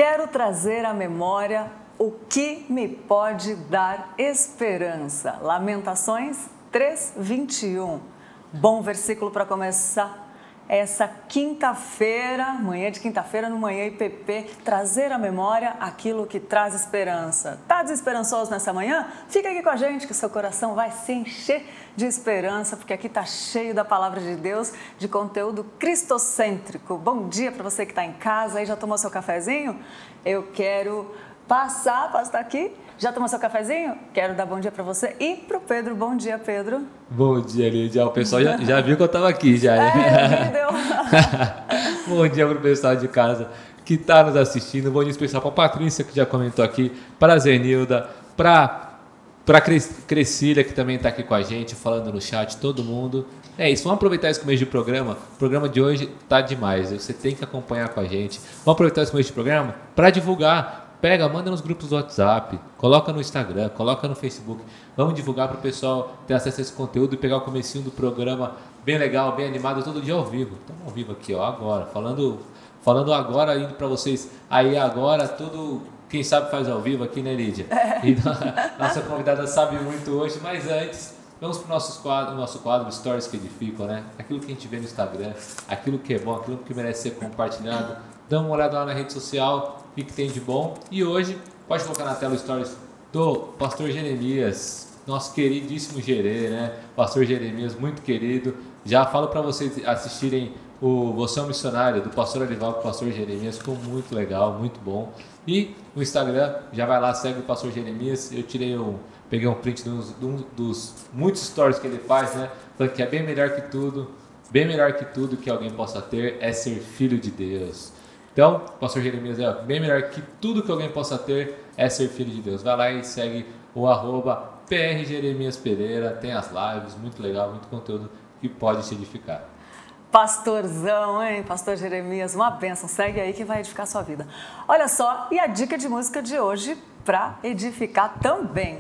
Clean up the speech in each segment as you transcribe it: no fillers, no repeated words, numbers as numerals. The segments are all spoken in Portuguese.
Quero trazer à memória o que me pode dar esperança. Lamentações 3:21. Bom versículo para começar essa quinta-feira, manhã de quinta-feira no Manhã IPP, trazer à memória aquilo que traz esperança. Tá desesperançoso nessa manhã? Fica aqui com a gente que seu coração vai se encher de esperança, porque aqui tá cheio da palavra de Deus, de conteúdo cristocêntrico. Bom dia para você que está em casa, aí já tomou seu cafezinho? Eu quero passar, posso estar aqui? Já tomou seu cafezinho? Quero dar bom dia para você e para o Pedro. Bom dia, Pedro. Bom dia, Lídia. O pessoal já viu que eu estava aqui já. Deu. Bom dia para o pessoal de casa que está nos assistindo. Bom dia especial para a Patrícia, que já comentou aqui, para a Zenilda, para a Crecília, que também está aqui com a gente, falando no chat, todo mundo. É isso, vamos aproveitar esse começo de programa. O programa de hoje tá demais, você tem que acompanhar com a gente. Vamos aproveitar esse começo de programa para divulgar. Pega, manda nos grupos do WhatsApp, coloca no Instagram, coloca no Facebook. Vamos divulgar para o pessoal ter acesso a esse conteúdo e pegar o comecinho do programa bem legal, bem animado, todo dia ao vivo. Estamos ao vivo aqui, ó, agora, falando agora, indo para vocês aí agora, tudo, quem sabe faz ao vivo aqui, né, Lídia? E nossa convidada sabe muito hoje, mas antes, vamos para o nosso quadro Stories que Edificam, né? Aquilo que a gente vê no Instagram, aquilo que é bom, aquilo que merece ser compartilhado. Dá uma olhada lá na rede social, o que tem de bom. E hoje, pode colocar na tela o stories do Pastor Jeremias, nosso queridíssimo Gerê, né? Pastor Jeremias, muito querido. Já falo para vocês assistirem o Você é um Missionário, do Pastor Alival com o Pastor Jeremias, ficou muito legal, muito bom. E o Instagram, já vai lá, segue o Pastor Jeremias. Eu peguei um print de um dos muitos stories que ele faz, né? Falando que é bem melhor que tudo que alguém possa ter é ser filho de Deus. Então, o Pastor Jeremias é bem melhor que tudo que alguém possa ter é ser filho de Deus. Vai lá e segue o @PRJeremiasPereira, tem as lives, muito legal, muito conteúdo que pode te edificar. Pastorzão, hein? Pastor Jeremias, uma bênção. Segue aí que vai edificar a sua vida. Olha só, e a dica de música de hoje para edificar também.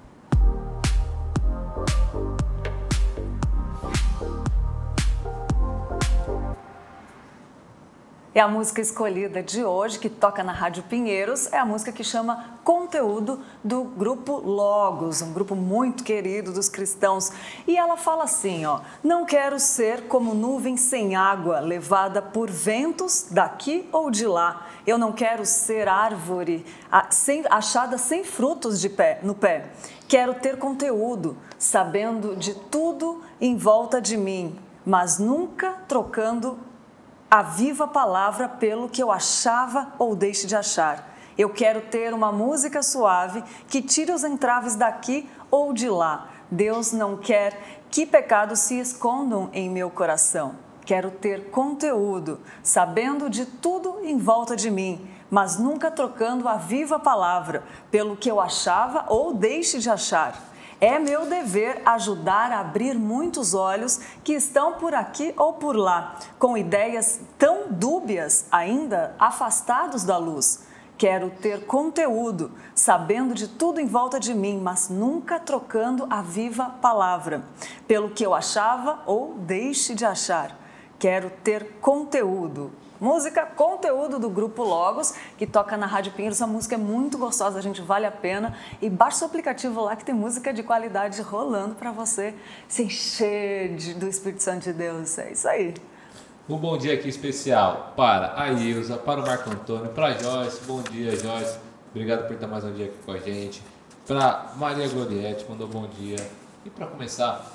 E a música escolhida de hoje, que toca na Rádio Pinheiros, é a música que chama Conteúdo, do grupo Logos, um grupo muito querido dos cristãos. E ela fala assim, ó: não quero ser como nuvem sem água, levada por ventos daqui ou de lá. Eu não quero ser árvore achada sem frutos no pé. Quero ter conteúdo, sabendo de tudo em volta de mim, mas nunca trocando a viva palavra pelo que eu achava ou deixe de achar. Eu quero ter uma música suave que tire os entraves daqui ou de lá. Deus não quer que pecados se escondam em meu coração. Quero ter conteúdo, sabendo de tudo em volta de mim, mas nunca trocando a viva palavra pelo que eu achava ou deixe de achar. É meu dever ajudar a abrir muitos olhos que estão por aqui ou por lá, com ideias tão dúbias, ainda afastados da luz. Quero ter conteúdo, sabendo de tudo em volta de mim, mas nunca trocando a viva palavra, pelo que eu achava ou deixe de achar. Quero ter conteúdo. Música, conteúdo do Grupo Logos, que toca na Rádio Pinheiros. Essa música é muito gostosa, gente, vale a pena. E baixa o aplicativo lá que tem música de qualidade rolando para você se encher do Espírito Santo de Deus. É isso aí. Um bom dia aqui especial para a Ilza, para o Marco Antônio, para a Joyce. Bom dia, Joyce. Obrigado por estar mais um dia aqui com a gente. Para Maria Gloriette, mandou bom dia. E para começar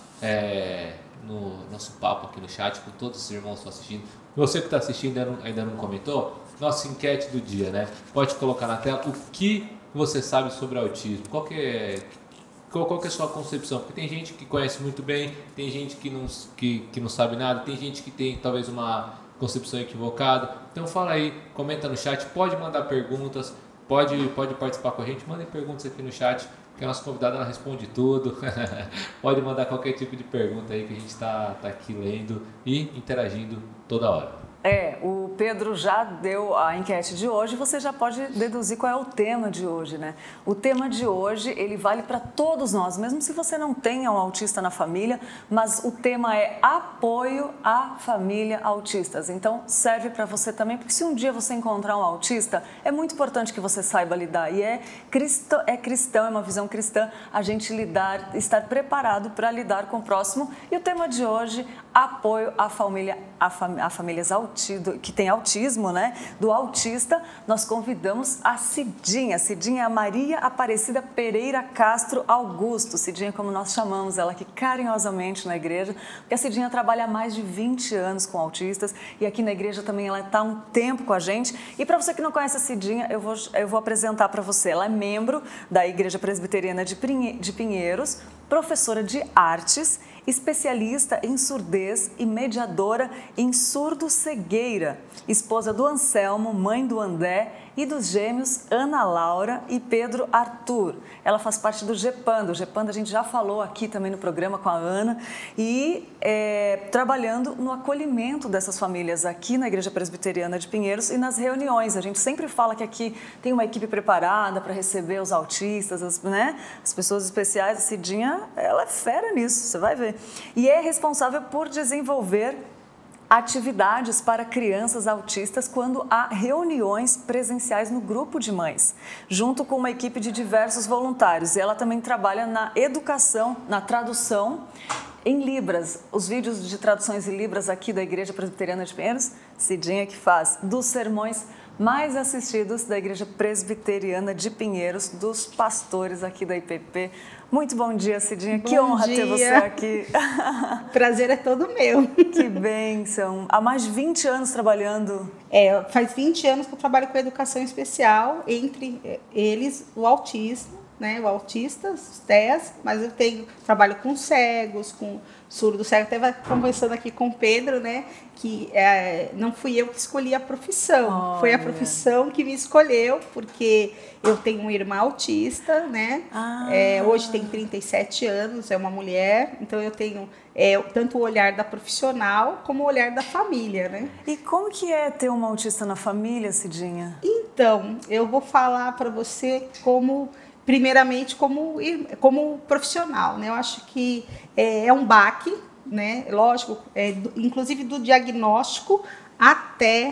no nosso papo aqui no chat, com todos os irmãos que estão assistindo. Você que está assistindo ainda não comentou, nossa enquete do dia, né? Pode colocar na tela o que você sabe sobre autismo. Qual que é a sua concepção? Porque tem gente que conhece muito bem, tem gente que não sabe nada, tem gente que tem talvez uma concepção equivocada. Então fala aí, comenta no chat, pode mandar perguntas, pode participar com a gente, mandem perguntas aqui no chat, que a nossa convidada ela responde tudo. Pode mandar qualquer tipo de pergunta aí que a gente está aqui lendo e interagindo toda hora. O Pedro já deu a enquete de hoje, você já pode deduzir qual é o tema de hoje, né? O tema de hoje, ele vale para todos nós, mesmo se você não tenha um autista na família, mas o tema é apoio à família autistas. Então, serve para você também, porque se um dia você encontrar um autista, é muito importante que você saiba lidar. E é cristão, é uma visão cristã, a gente estar preparado para lidar com o próximo. E o tema de hoje, apoio à família, a famílias que tem autismo, né? Do autista, nós convidamos a Cidinha. Cidinha é a Maria Aparecida Pereira Castro Augusto. Cidinha, como nós chamamos ela aqui carinhosamente na igreja, porque a Cidinha trabalha há mais de 20 anos com autistas e aqui na igreja também ela está há um tempo com a gente. E para você que não conhece a Cidinha, eu vou apresentar para você. Ela é membro da Igreja Presbiteriana de Pinheiros, professora de artes, especialista em surdez e mediadora em surdo-cegueira, esposa do Anselmo, mãe do André e dos gêmeos Ana Laura e Pedro Arthur. Ela faz parte do GEPANDA. O GEPANDA a gente já falou aqui também no programa com a Ana e trabalhando no acolhimento dessas famílias aqui na Igreja Presbiteriana de Pinheiros e nas reuniões. A gente sempre fala que aqui tem uma equipe preparada para receber os autistas, as pessoas especiais. A Cidinha, ela é fera nisso, você vai ver. E é responsável por desenvolver atividades para crianças autistas quando há reuniões presenciais no grupo de mães, junto com uma equipe de diversos voluntários. E ela também trabalha na educação, na tradução em Libras. Os vídeos de traduções em Libras aqui da Igreja Presbiteriana de Pinheiros, Cidinha que faz, dos sermões mais assistidos da Igreja Presbiteriana de Pinheiros, dos pastores aqui da IPP. Muito bom dia, Cidinha. Que honra ter você aqui. Prazer é todo meu. Que bênção. Há mais de 20 anos trabalhando. Faz 20 anos que eu trabalho com educação especial, entre eles o autismo, né? O autista, os TEAs, mas eu trabalho com cegos, com surdo cego. Estava conversando aqui com o Pedro, né? Que não fui eu que escolhi a profissão, foi a profissão que me escolheu, porque eu tenho uma irmã autista, né? Hoje tem 37 anos, é uma mulher, então eu tenho tanto o olhar da profissional como o olhar da família, né? E como que é ter uma autista na família, Cidinha? Então, eu vou falar para você primeiramente como profissional, né? Eu acho que é um baque, né? Lógico, inclusive do diagnóstico até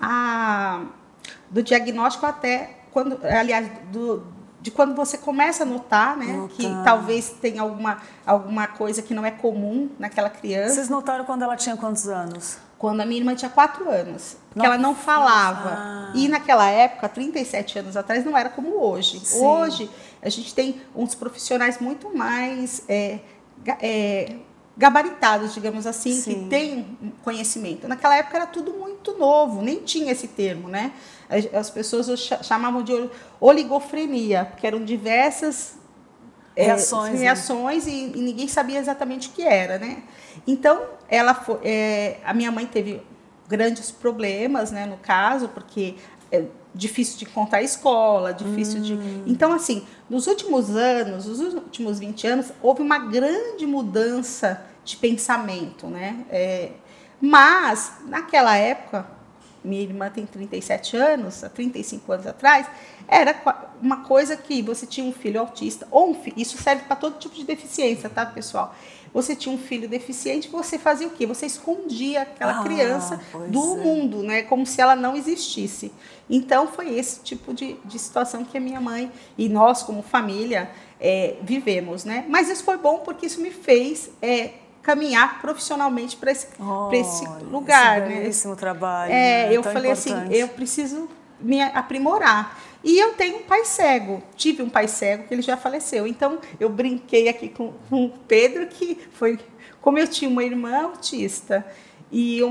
quando, aliás, de quando você começa a notar, né? Que talvez tenha alguma coisa que não é comum naquela criança. Vocês notaram quando ela tinha quantos anos? Quando a minha irmã tinha 4 anos, porque ela não falava. E naquela época, 37 anos atrás, não era como hoje. Sim. Hoje, a gente tem uns profissionais muito mais gabaritados, digamos assim, sim, que têm conhecimento. Naquela época era tudo muito novo, nem tinha esse termo, né? As pessoas chamavam de oligofrenia, porque eram diversas reações, né? E ninguém sabia exatamente o que era, né? Então, a minha mãe teve grandes problemas, né, no caso, porque é difícil de encontrar escola, difícil de... Então, assim, nos últimos 20 anos, houve uma grande mudança de pensamento, né? Mas, naquela época, minha irmã tem 37 anos, há 35 anos atrás, era uma coisa que você tinha um filho autista, ou um filho, isso serve para todo tipo de deficiência, tá, pessoal? Você tinha um filho deficiente, você fazia o quê? Você escondia aquela criança do mundo, né? Como se ela não existisse. Então, foi esse tipo de situação que a minha mãe e nós, como família, vivemos, né? Mas isso foi bom porque isso me fez caminhar profissionalmente para esse lugar. Esse belíssimo trabalho. Eu falei importante. Assim, eu preciso me aprimorar. E eu tenho um pai cego, tive um pai cego que ele já faleceu. Então, eu brinquei aqui com o Pedro, que foi como eu tinha uma irmã autista e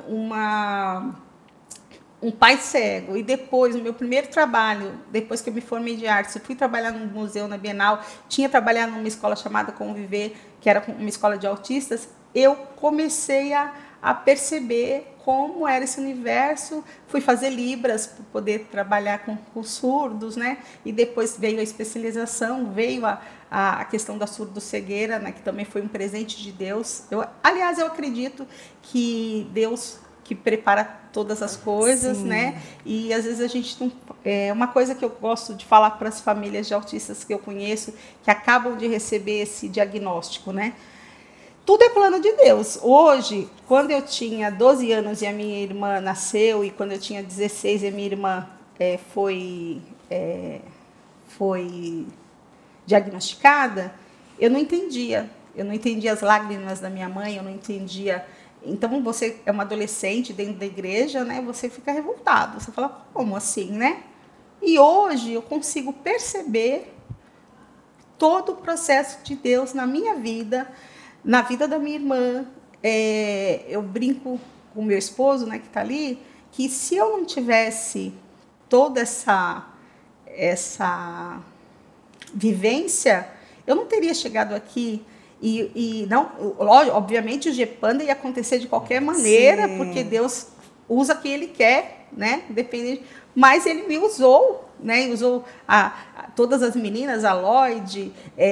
um pai cego. E depois, no meu primeiro trabalho, depois que eu me formei de artes, eu fui trabalhar num museu na Bienal, tinha trabalhado numa escola chamada Conviver, que era uma escola de autistas, eu comecei a perceber como era esse universo, fui fazer Libras para poder trabalhar com surdos, né? E depois veio a especialização, veio a questão da surdo-cegueira, né? Que também foi um presente de Deus. Aliás, eu acredito que Deus que prepara todas as coisas, né? E às vezes a gente não... uma coisa que eu gosto de falar para as famílias de autistas que eu conheço, que acabam de receber esse diagnóstico, né? Tudo é plano de Deus. Hoje, quando eu tinha 12 anos e a minha irmã nasceu, e quando eu tinha 16 e a minha irmã foi diagnosticada, eu não entendia. Eu não entendia as lágrimas da minha mãe, eu não entendia. Então, você é uma adolescente dentro da igreja, né? Você fica revoltado. Você fala, como assim, né? E hoje eu consigo perceber todo o processo de Deus na minha vida, na vida da minha irmã. Eu brinco com o meu esposo, né, que está ali, que se eu não tivesse toda essa vivência, eu não teria chegado aqui. E não, obviamente o GEPANDA ia acontecer de qualquer maneira, porque Deus usa quem Ele quer, né? Depende, mas Ele me usou, né? E usou todas as meninas, a Lloyd,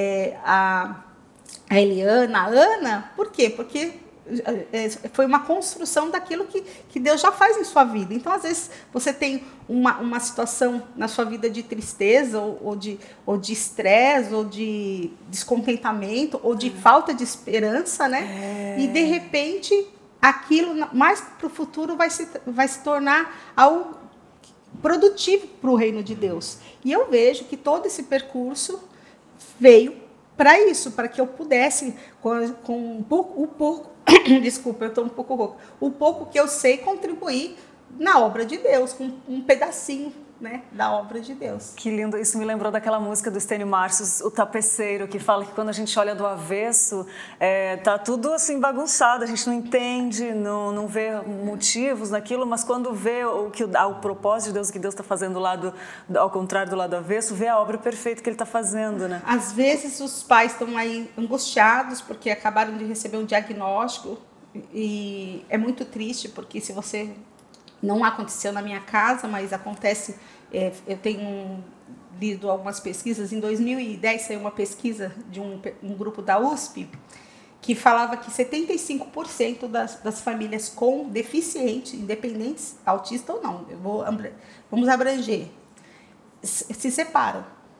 a Eliana, a Ana. Por quê? Porque foi uma construção daquilo que Deus já faz em sua vida. Então, às vezes, você tem uma situação na sua vida de tristeza, ou de estresse, ou de descontentamento, ou de falta de esperança, né? E, de repente, aquilo, mais para o futuro, vai se tornar algo produtivo para o reino de Deus. E eu vejo que todo esse percurso veio para isso, para que eu pudesse, com o pouco desculpa, eu estou um pouco rouca, o pouco que eu sei, contribuir na obra de Deus, com um pedacinho, né, da obra de Deus. Que lindo, isso me lembrou daquela música do Estênio Marcius, O Tapeceiro, que fala que quando a gente olha do avesso, tá tudo assim bagunçado, a gente não entende, não vê motivos naquilo, mas quando vê o propósito de Deus, que Deus está fazendo ao contrário do lado avesso, vê a obra perfeita que Ele está fazendo, né? Às vezes os pais estão aí angustiados porque acabaram de receber um diagnóstico, e é muito triste, porque se você... Não aconteceu na minha casa, mas acontece... eu tenho lido algumas pesquisas. Em 2010 saiu uma pesquisa de um grupo da USP que falava que 75% das famílias com deficiente, independentes, autista ou não, vamos abranger, se separam.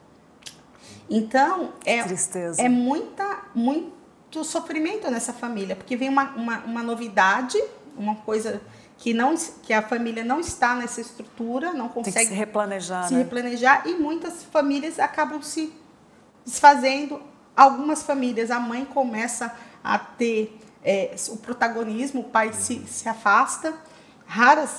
Então, tristeza. É muito sofrimento nessa família, porque vem uma novidade, uma coisa... que a família não está nessa estrutura, não consegue Tem que se replanejar, replanejar, e muitas famílias acabam se desfazendo. Algumas famílias, a mãe começa a ter o protagonismo, o pai se afasta. Raras,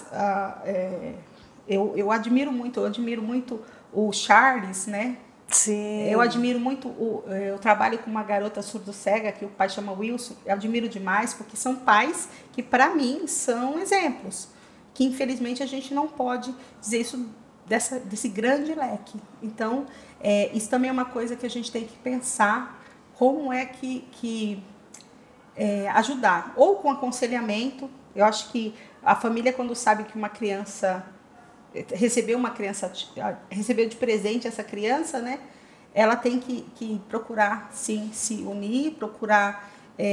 eu admiro muito o Charles, né? Sim. Eu admiro muito, eu trabalho com uma garota surdo-cega, que o pai chama Wilson, eu admiro demais, porque são pais que, para mim, são exemplos, que infelizmente a gente não pode dizer isso desse grande leque. Então, isso também é uma coisa que a gente tem que pensar, como é que ajudar, ou com aconselhamento. Eu acho que a família, quando sabe que uma criança... recebeu de presente essa criança, né? Ela tem que procurar, sim, se unir, procurar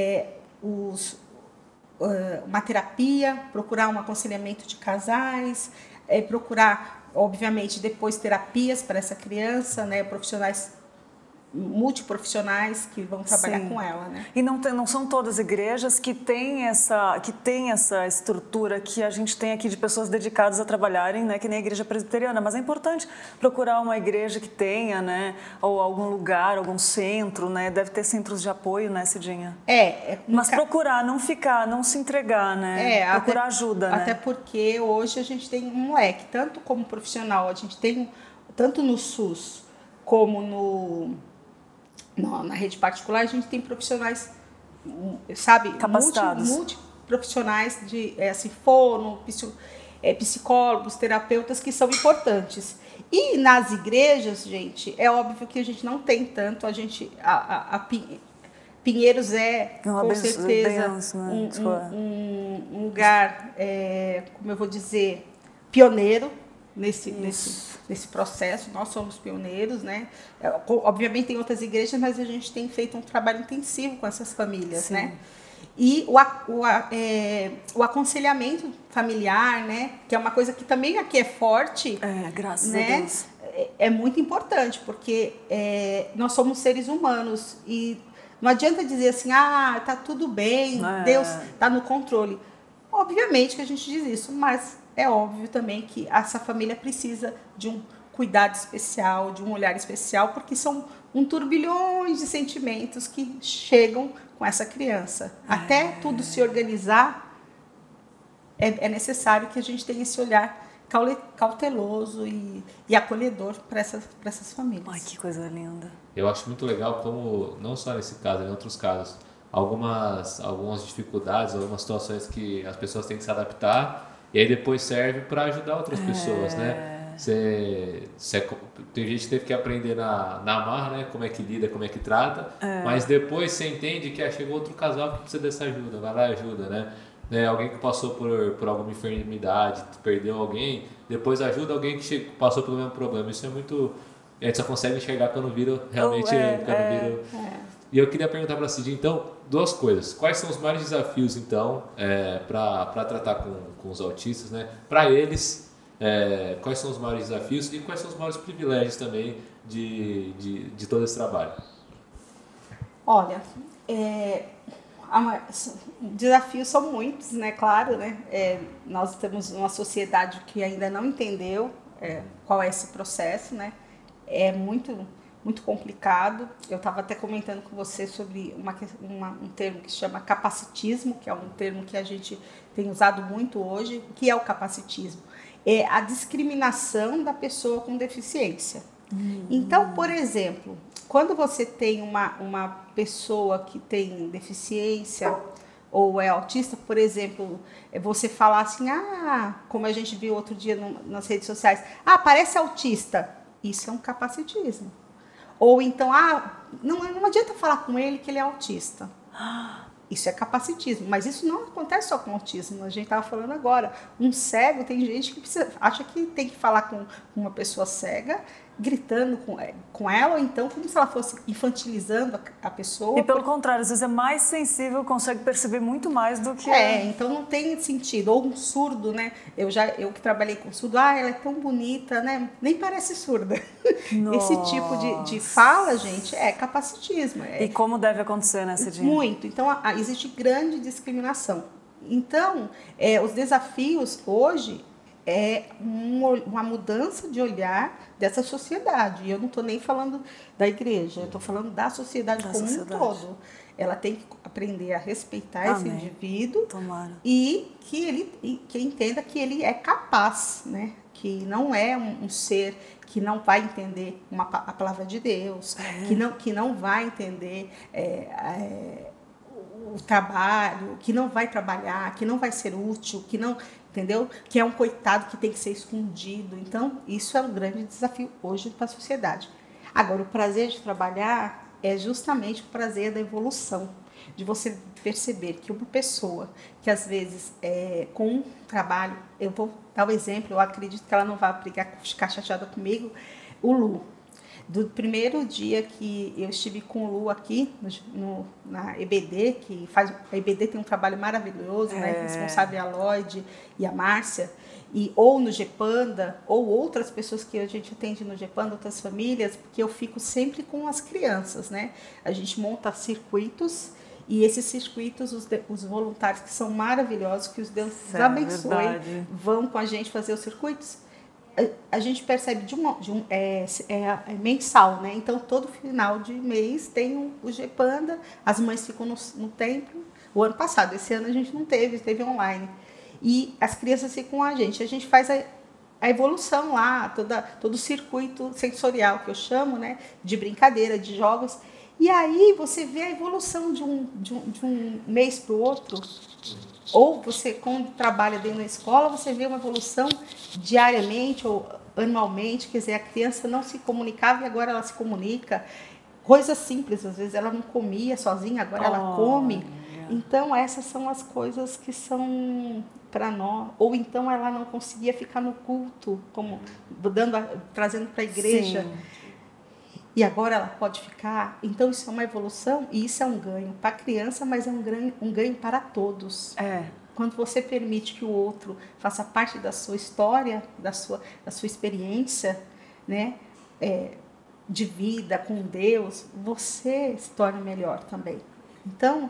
uma terapia, procurar um aconselhamento de casais, procurar, obviamente, depois terapias para essa criança, né? Profissionais multiprofissionais que vão trabalhar com ela, né? E não são todas igrejas que têm essa estrutura que a gente tem aqui de pessoas dedicadas a trabalharem, né? Que nem a igreja presbiteriana, mas é importante procurar uma igreja que tenha, né? Ou algum lugar, algum centro, né? Deve ter centros de apoio, né, Cidinha? Mas procurar, não se entregar, né? Procurar ajuda, né? Até porque hoje a gente tem um leque, tanto como profissional, a gente tem, tanto no SUS como na rede particular, a gente tem profissionais, sabe, capacitados, multiprofissionais de fono, psicólogos, terapeutas, que são importantes. E nas igrejas, gente, é óbvio que a gente não tem tanto, Pinheiros com certeza um lugar, como eu vou dizer, pioneiro nesse processo. Nós somos pioneiros, né? Obviamente tem outras igrejas, mas a gente tem feito um trabalho intensivo com essas famílias, né? E o aconselhamento familiar, né, que é uma coisa que também aqui é forte, graças a né, Deus. é muito importante, porque nós somos seres humanos e não adianta dizer assim, tá tudo bem, Deus está no controle. Obviamente que a gente diz isso, mas é óbvio também que essa família precisa de um cuidado especial, de um olhar especial, porque são um turbilhões de sentimentos que chegam com essa criança. Até tudo se organizar, é necessário que a gente tenha esse olhar cauteloso e acolhedor para essas famílias. Ai, que coisa linda. Eu acho muito legal como, não só nesse caso, em outros casos, algumas dificuldades, algumas situações que as pessoas têm que se adaptar e aí depois serve para ajudar outras pessoas, né? Tem gente que teve que aprender na marra, né? Como é que lida, como é que trata, mas depois você entende que chegou outro casal que precisa dessa ajuda, vai lá e ajuda, né? Alguém que passou por alguma enfermidade, perdeu alguém, depois ajuda alguém que passou pelo mesmo problema. Isso é muito... A gente só consegue enxergar quando vira realmente... E eu queria perguntar para a Cidinha, então, duas coisas. Quais são os maiores desafios, então, para tratar com os autistas, né? Para eles, quais são os maiores desafios e quais são os maiores privilégios também de todo esse trabalho? Olha, desafios são muitos, né? Claro, né? Nós temos uma sociedade que ainda não entendeu qual é esse processo, né? É muito complicado. Eu estava até comentando com você sobre um termo que se chama capacitismo, que é um termo que a gente tem usado muito hoje. O que é o capacitismo? É a discriminação da pessoa com deficiência. Então, por exemplo, quando você tem uma pessoa que tem deficiência ou é autista, por exemplo, você falar assim, como a gente viu outro dia nas redes sociais, parece autista. Isso é um capacitismo. Ou então, não adianta falar com ele que ele é autista. Isso é capacitismo, mas isso não acontece só com autismo. A gente estava falando agora, um cego, tem gente que acha que tem que falar com uma pessoa cega, gritando com ela, ou então como se ela fosse infantilizando a pessoa. E pelo contrário, às vezes é mais sensível, consegue perceber muito mais do que... então não tem sentido. Ou um surdo, né? Eu que trabalhei com surdo, ela é tão bonita, né? Nem parece surda. Nossa. Esse tipo de fala, gente, é capacitismo. E como deve acontecer, né, Cidinha? Muito. Então, existe grande discriminação. Então, os desafios hoje é uma mudança de olhar dessa sociedade. E eu não estou nem falando da igreja, eu estou falando da sociedade como um todo. Ela tem que aprender a respeitar esse indivíduo. Tomara. E que entenda que ele é capaz, né? Que não é um ser que não vai entender a palavra de Deus, que não vai entender o trabalho, que não vai trabalhar, que não vai ser útil, que não... Entendeu? Que é um coitado que tem que ser escondido. Então, isso é um grande desafio hoje para a sociedade. Agora, o prazer de trabalhar é justamente o prazer da evolução, de você perceber que uma pessoa que, às vezes, com um trabalho... Eu vou dar um exemplo, eu acredito que ela não vai ficar chateada comigo. O Lu. Do primeiro dia que eu estive com o Lu aqui na EBD, a EBD tem um trabalho maravilhoso, né? Responsável a Lloyd e a Márcia, ou no GEPANDA, ou outras pessoas que a gente atende no GEPANDA, outras famílias, porque eu fico sempre com as crianças, né? A gente monta circuitos, e esses circuitos, os voluntários que são maravilhosos, que os deuses abençoem, vão com a gente fazer os circuitos. A gente percebe mensal, né? Então, todo final de mês tem o GEPANDA, as mães ficam no templo. O ano passado, esse ano a gente não teve online. E as crianças ficam com a gente faz a evolução lá, todo o circuito sensorial, que eu chamo, né? De brincadeira, de jogos. E aí você vê a evolução de um mês para o outro. Ou você, quando trabalha dentro da escola, você vê uma evolução diariamente ou anualmente. Quer dizer, a criança não se comunicava e agora ela se comunica. Coisas simples, às vezes ela não comia sozinha, agora ela come. Então, essas são as coisas que são para nós. Ou então ela não conseguia ficar no culto, como trazendo para a igreja. Sim. e agora ela pode ficar. Então isso é uma evolução e isso é um ganho para a criança, mas é um ganho para todos. Quando você permite que o outro faça parte da sua história, da sua experiência, né, de vida com Deus, você se torna melhor também. Então,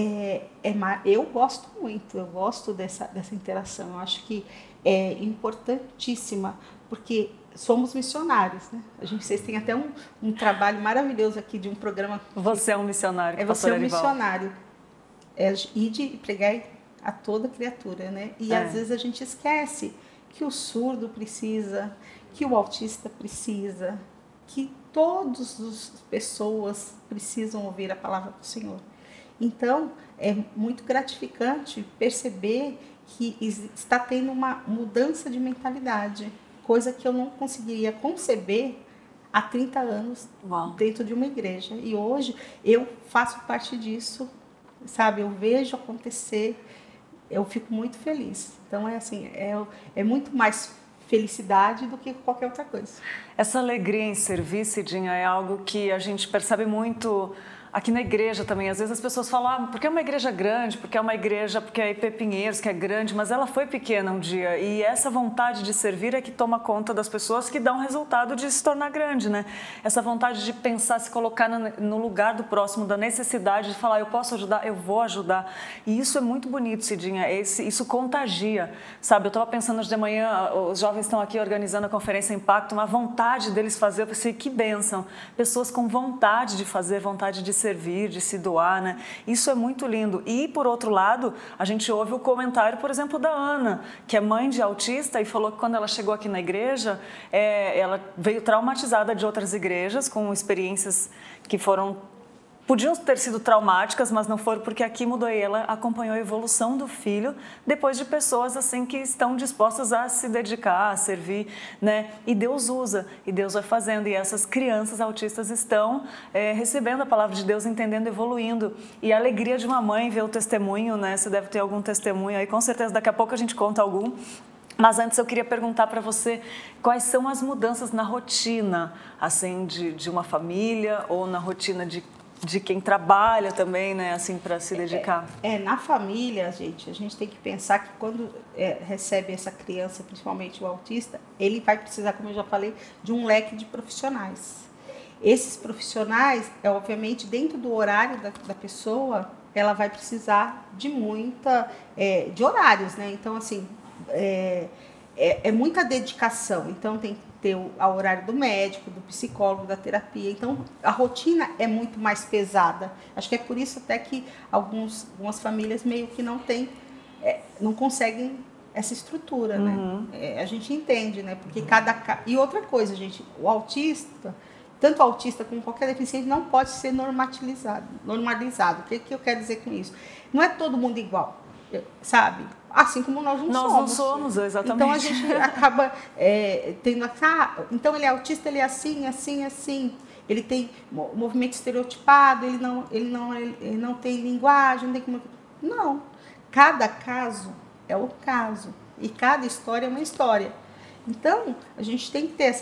eu gosto muito, eu gosto dessa interação. Eu acho que é importantíssima, porque somos missionários, né? Vocês têm até um trabalho maravilhoso aqui de um programa. Você é um missionário. Você é um missionário. E de pregar a toda criatura, né? E às vezes a gente esquece que o surdo precisa, que o autista precisa, que todas as pessoas precisam ouvir a palavra do Senhor. Então, é muito gratificante perceber que está tendo uma mudança de mentalidade, coisa que eu não conseguiria conceber há 30 anos dentro de uma igreja. E hoje eu faço parte disso, sabe? Eu vejo acontecer, eu fico muito feliz. Então, é muito mais felicidade do que qualquer outra coisa. Essa alegria em servir, Cidinha, é algo que a gente percebe muito aqui na igreja também. Às vezes as pessoas falam, porque é uma igreja grande, porque é IP Pinheiros, que é grande, mas ela foi pequena um dia. E essa vontade de servir é que toma conta das pessoas, que dá um resultado de se tornar grande, né? Essa vontade de pensar, se colocar no lugar do próximo, da necessidade de falar, eu posso ajudar, eu vou ajudar. E isso é muito bonito, Cidinha. Isso contagia, sabe? Eu estava pensando hoje de manhã, os jovens estão aqui organizando a Conferência Impacto, uma vontade deles fazer, eu pensei, que bênção. Pessoas com vontade de fazer, vontade de servir, de se doar, né? Isso é muito lindo. E, por outro lado, a gente ouve o comentário, por exemplo, da Ana, que é mãe de autista e falou que quando ela chegou aqui na igreja, ela veio traumatizada de outras igrejas, com experiências que podiam ter sido traumáticas, mas não foram, porque aqui mudou. E ela acompanhou a evolução do filho depois de pessoas assim que estão dispostas a se dedicar, a servir, né? E Deus usa, e Deus vai fazendo. E essas crianças autistas estão recebendo a palavra de Deus, entendendo, evoluindo. E a alegria de uma mãe ver o testemunho, né? Você deve ter algum testemunho aí, com certeza daqui a pouco a gente conta algum. Mas antes eu queria perguntar para você quais são as mudanças na rotina, assim, de uma família ou na rotina de quem trabalha também, né, assim, para se dedicar. Na família, a gente tem que pensar que quando recebe essa criança, principalmente o autista, ele vai precisar, como eu já falei, de um leque de profissionais. Esses profissionais, obviamente, dentro do horário da pessoa, ela vai precisar de de horários, né? Então, assim, é muita dedicação. Então, tem que ter o horário do médico, do psicólogo, da terapia. Então, a rotina é muito mais pesada. Acho que é por isso até que algumas famílias meio que não conseguem essa estrutura, né? A gente entende, né? Porque E outra coisa, gente, o autista, tanto o autista como qualquer deficiente, não pode ser normalizado. O que eu quero dizer com isso? Não é todo mundo igual, sabe? Assim como nós não somos. Nós não somos, exatamente. Então, a gente acaba tendo... então, ele é autista, ele é assim, assim, assim. Ele tem movimento estereotipado, ele não tem linguagem, não tem como... Não. Cada caso é o caso. E cada história é uma história. Então, a gente tem que ter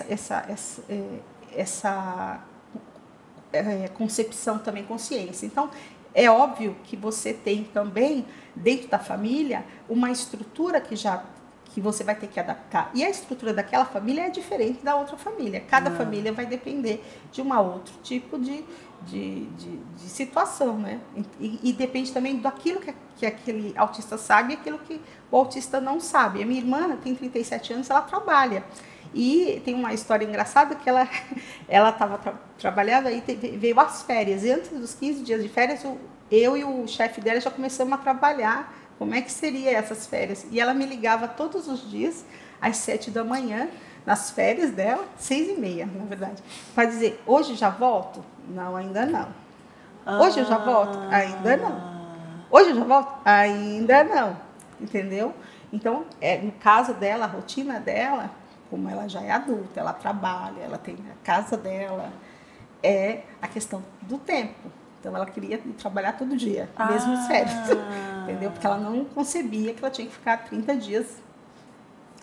essa concepção também, consciência. Então, é óbvio que você tem também, dentro da família, uma estrutura que você vai ter que adaptar. E a estrutura daquela família é diferente da outra família. Cada família vai depender de um outro tipo de situação, né? E depende também daquilo que aquele autista sabe e aquilo que o autista não sabe. A minha irmã tem 37 anos, ela trabalha. E tem uma história engraçada que ela estava trabalhando, aí veio as férias. E antes dos 15 dias de férias, eu e o chefe dela já começamos a trabalhar como é que seria essas férias. E ela me ligava todos os dias, às 7 da manhã, nas férias dela, 6h30, na verdade, para dizer, hoje já volto? Não, ainda não. Hoje eu já volto? Ainda não. Hoje eu já volto? Ainda não. Entendeu? Então, no caso dela, a rotina dela, como ela já é adulta, ela trabalha, ela tem a casa dela, é a questão do tempo. Então, ela queria trabalhar todo dia, mesmo as férias, entendeu? Porque ela não concebia que ela tinha que ficar 30 dias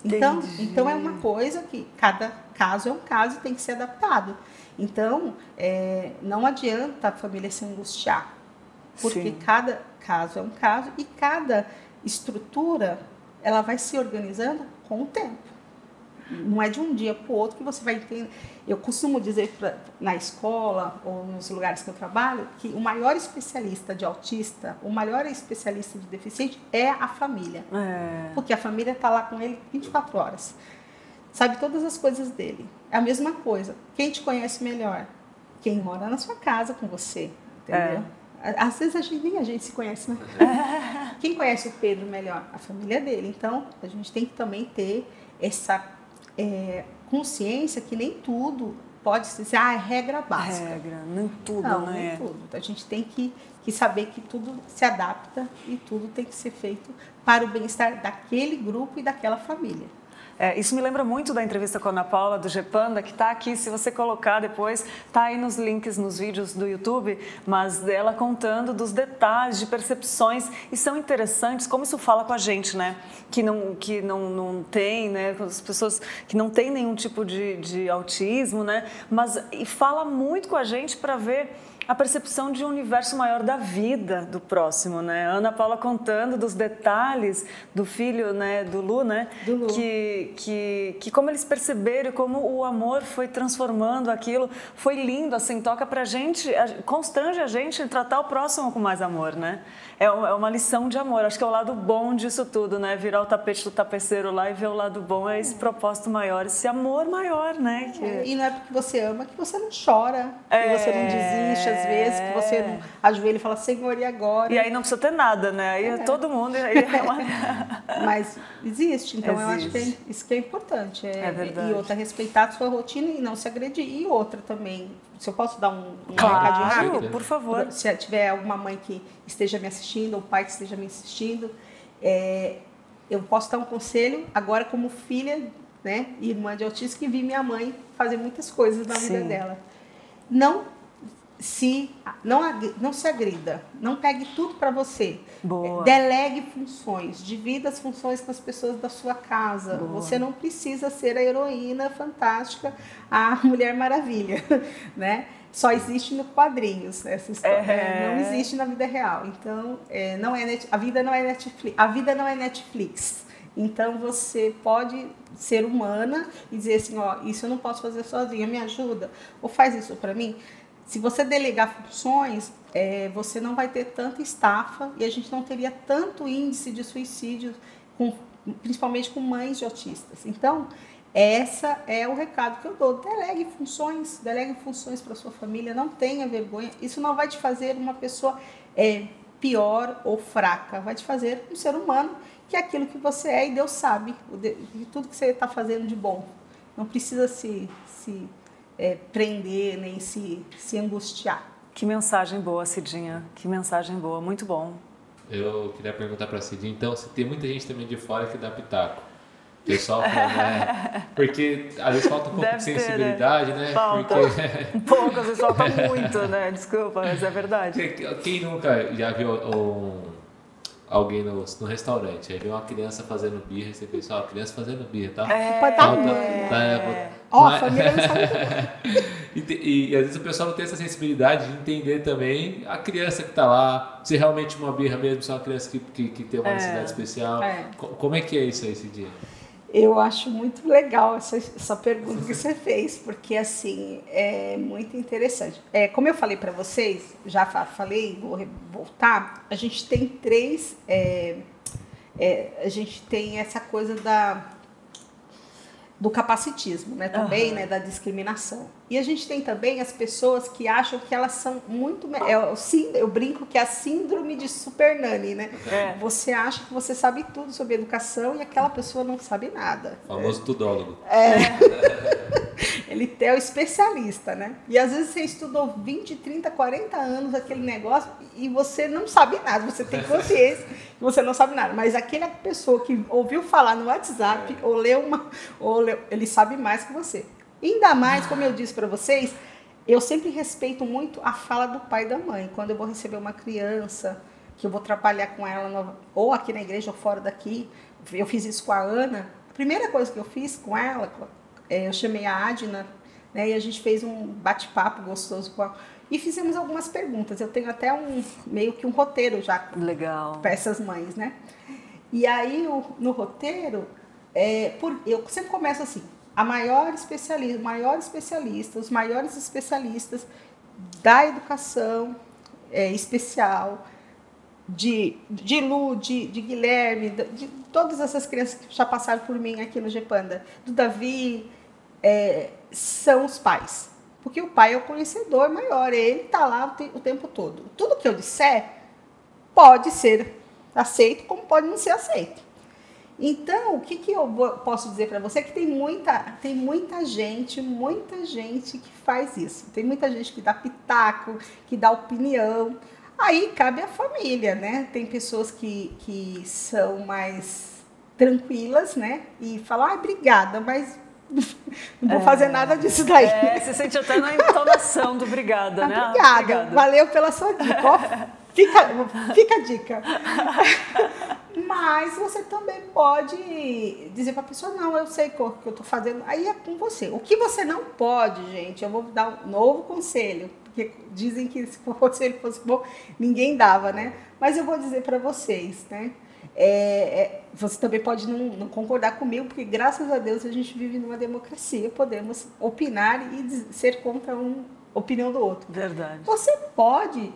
Então é uma coisa que cada caso é um caso e tem que ser adaptado. Então, não adianta a família se angustiar, porque Sim. cada caso é um caso e cada estrutura ela vai se organizando com o tempo. Não é de um dia para o outro que você vai entender. Eu costumo dizer na escola ou nos lugares que eu trabalho que o maior especialista de autista, o maior especialista de deficiente é a família. Porque a família está lá com ele 24 horas. Sabe todas as coisas dele. É a mesma coisa. Quem te conhece melhor? Quem mora na sua casa com você. Entendeu? Às vezes nem a gente se conhece, né? Quem conhece o Pedro melhor? A família dele. Então, a gente tem que também ter essa consciência que nem tudo pode ser é regra básica. Nem tudo, não, né? Nem tudo. A gente tem que saber que tudo se adapta e tudo tem que ser feito para o bem-estar daquele grupo e daquela família. Isso me lembra muito da entrevista com a Ana Paula do Gepanda, que está aqui, se você colocar depois, está aí nos links, nos vídeos do YouTube, mas dela contando dos detalhes, de percepções, e são interessantes, como isso fala com a gente, né? Que não tem, né? As pessoas que não têm nenhum tipo de autismo, né? Mas e fala muito com a gente para ver a percepção de um universo maior da vida do próximo, né? A Ana Paula contando dos detalhes do filho, né, do Lu, né? Do Lu. Que como eles perceberam, como o amor foi transformando aquilo, foi lindo, assim, toca pra gente, constrange a gente em tratar o próximo com mais amor, né? É uma lição de amor, acho que é o lado bom disso tudo, né? Virar o tapete do tapeceiro lá e ver o lado bom, é esse propósito maior, esse amor maior, né? E não é porque você ama que você não chora, que você não desiste às vezes, que você não ajoelha e fala, Senhor, e agora? E aí não precisa ter nada, né? Aí todo mundo... Mas existe, então eu acho que isso que é importante. É verdade. E outra, respeitar a sua rotina e não se agredir. E outra também, se eu posso dar um recadinho rápido? Claro, por favor. Se tiver alguma mãe que esteja me assistindo, ou pai que esteja me assistindo, eu posso dar um conselho agora como filha, né, irmã de autista, que vi minha mãe fazer muitas coisas na vida dela. Não se agrida, não pegue tudo para você. Boa. Delegue funções, divida as funções com as pessoas da sua casa. Boa. Você não precisa ser a heroína fantástica, a Mulher Maravilha, né? Só existe no quadrinhos essa história, não existe na vida real. Então, a vida não é Netflix. Então, você pode ser humana e dizer assim, isso eu não posso fazer sozinha, me ajuda? Ou faz isso para mim? Se você delegar funções, você não vai ter tanta estafa e a gente não teria tanto índice de suicídio, principalmente com mães de autistas. Então, essa é o recado que eu dou. Delegue funções para sua família, não tenha vergonha. Isso não vai te fazer uma pessoa pior ou fraca, vai te fazer um ser humano, que é aquilo que você é e Deus sabe de tudo que você está fazendo de bom. Não precisa se prender, nem se angustiar. Que mensagem boa, Cidinha. Que mensagem boa, muito bom. Eu queria perguntar para a Cidinha, então, se tem muita gente também de fora que dá pitaco. Pessoal, né? Porque às vezes falta um pouco de sensibilidade, né? Falta. Porque... Um pouco, às vezes falta muito, né? Desculpa, mas é verdade. Quem nunca já viu alguém no restaurante, aí vê uma criança fazendo birra, e você pensa, a criança fazendo birra, tá? A família não sabe. E às vezes o pessoal não tem essa sensibilidade de entender também a criança que está lá, se realmente uma birra mesmo, se é uma criança que tem uma necessidade especial. Como é que é isso aí, esse dia? Eu acho muito legal essa pergunta que você fez, porque assim, é muito interessante. Como eu falei para vocês, já falei, vou voltar, a gente tem a gente tem essa coisa do capacitismo, né, também, né, da discriminação. E a gente tem também as pessoas que acham que elas são muito... Eu brinco que é a síndrome de super nani, né? Você acha que você sabe tudo sobre educação e aquela pessoa não sabe nada. O famoso tudólogo. Ele é o especialista, né? E às vezes você estudou 20, 30, 40 anos aquele negócio e você não sabe nada, você tem consciência que você não sabe nada. Mas aquela pessoa que ouviu falar no WhatsApp ou leu ele sabe mais que você. Ainda mais, como eu disse para vocês, eu sempre respeito muito a fala do pai e da mãe. Quando eu vou receber uma criança, que eu vou trabalhar com ela, ou aqui na igreja ou fora daqui, eu fiz isso com a Ana, primeira coisa que eu fiz com ela, eu chamei a Adna, né, e a gente fez um bate-papo gostoso com ela. E fizemos algumas perguntas. Eu tenho até meio que um roteiro já para essas mães, né? E aí, no roteiro, eu sempre começo assim, os maiores especialistas da educação especial, de Lu, de Guilherme, de todas essas crianças que já passaram por mim aqui no GPanda, do Davi, são os pais. Porque o pai é o conhecedor maior, ele está lá o tempo todo. Tudo que eu disser pode ser aceito, como pode não ser aceito. Então, o que eu posso dizer para você? Que tem muita gente que faz isso. Tem muita gente que dá pitaco, que dá opinião. Aí cabe à família, né? Tem pessoas que são mais tranquilas, né? E falam, obrigada, mas não vou fazer nada disso daí. Você sente até na entonação do obrigada, né? Obrigada, valeu pela sua dica. Ó, fica a dica. Mas você também pode dizer para a pessoa, não, eu sei o que eu estou fazendo, aí é com você. O que você não pode, gente, eu vou dar um novo conselho, porque dizem que se o conselho fosse bom, ninguém dava, né? Mas eu vou dizer para vocês, né? Você também pode não concordar comigo, porque graças a Deus a gente vive numa democracia, podemos opinar e ser contra uma opinião do outro. Verdade. Você pode...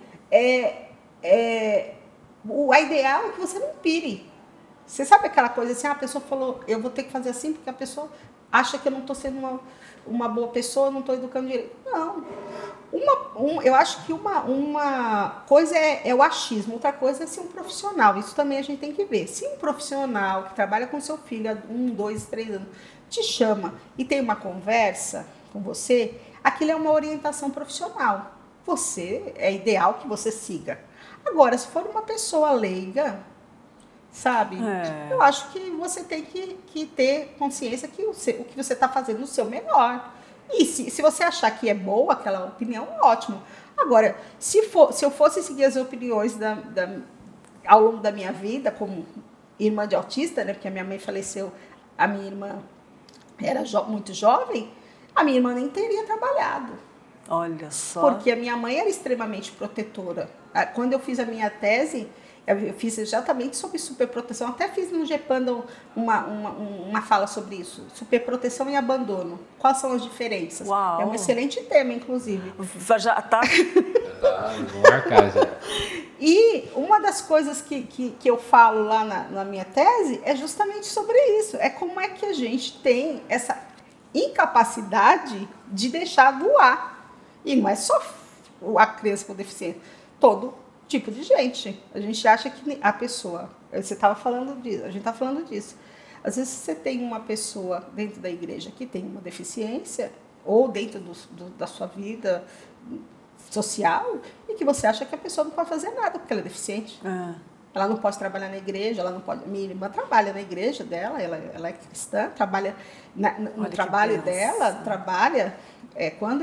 o ideal é que você não pire. Você sabe aquela coisa assim, a pessoa falou, eu vou ter que fazer assim, porque a pessoa acha que eu não estou sendo uma boa pessoa, não estou educando direito. Não. Eu acho que uma coisa é o achismo, outra coisa é ser um profissional. Isso também a gente tem que ver. Se um profissional que trabalha com seu filho há 1, 2, 3 anos te chama e tem uma conversa com você, aquilo é uma orientação profissional. É ideal que você siga. Agora, se for uma pessoa leiga, sabe? Eu acho que você tem que ter consciência que o que você está fazendo no seu melhor. E se você achar que é boa aquela opinião, ótimo. Agora, se eu fosse seguir as opiniões ao longo da minha vida, como irmã de autista, né? Porque a minha mãe faleceu, a minha irmã era muito jovem, a minha irmã nem teria trabalhado. Olha só. Porque a minha mãe era extremamente protetora. Quando eu fiz a minha tese, eu fiz exatamente sobre superproteção. Até fiz no GPanda uma fala sobre isso. Superproteção e abandono. Quais são as diferenças? Uau. É um excelente tema, inclusive. Já tá... Vou marcar já. E uma das coisas que eu falo lá na minha tese é justamente sobre isso. É como é que a gente tem essa incapacidade de deixar voar. E não é só a criança com deficiência, todo tipo de gente. A gente acha que a pessoa... Você estava falando disso, a gente está falando disso. Às vezes você tem uma pessoa dentro da igreja que tem uma deficiência, ou dentro da sua vida social, e que você acha que a pessoa não pode fazer nada porque ela é deficiente. Ela não pode trabalhar na igreja, ela não pode... Minha irmã trabalha na igreja dela, ela é cristã, trabalha no trabalho dela, trabalha... Quando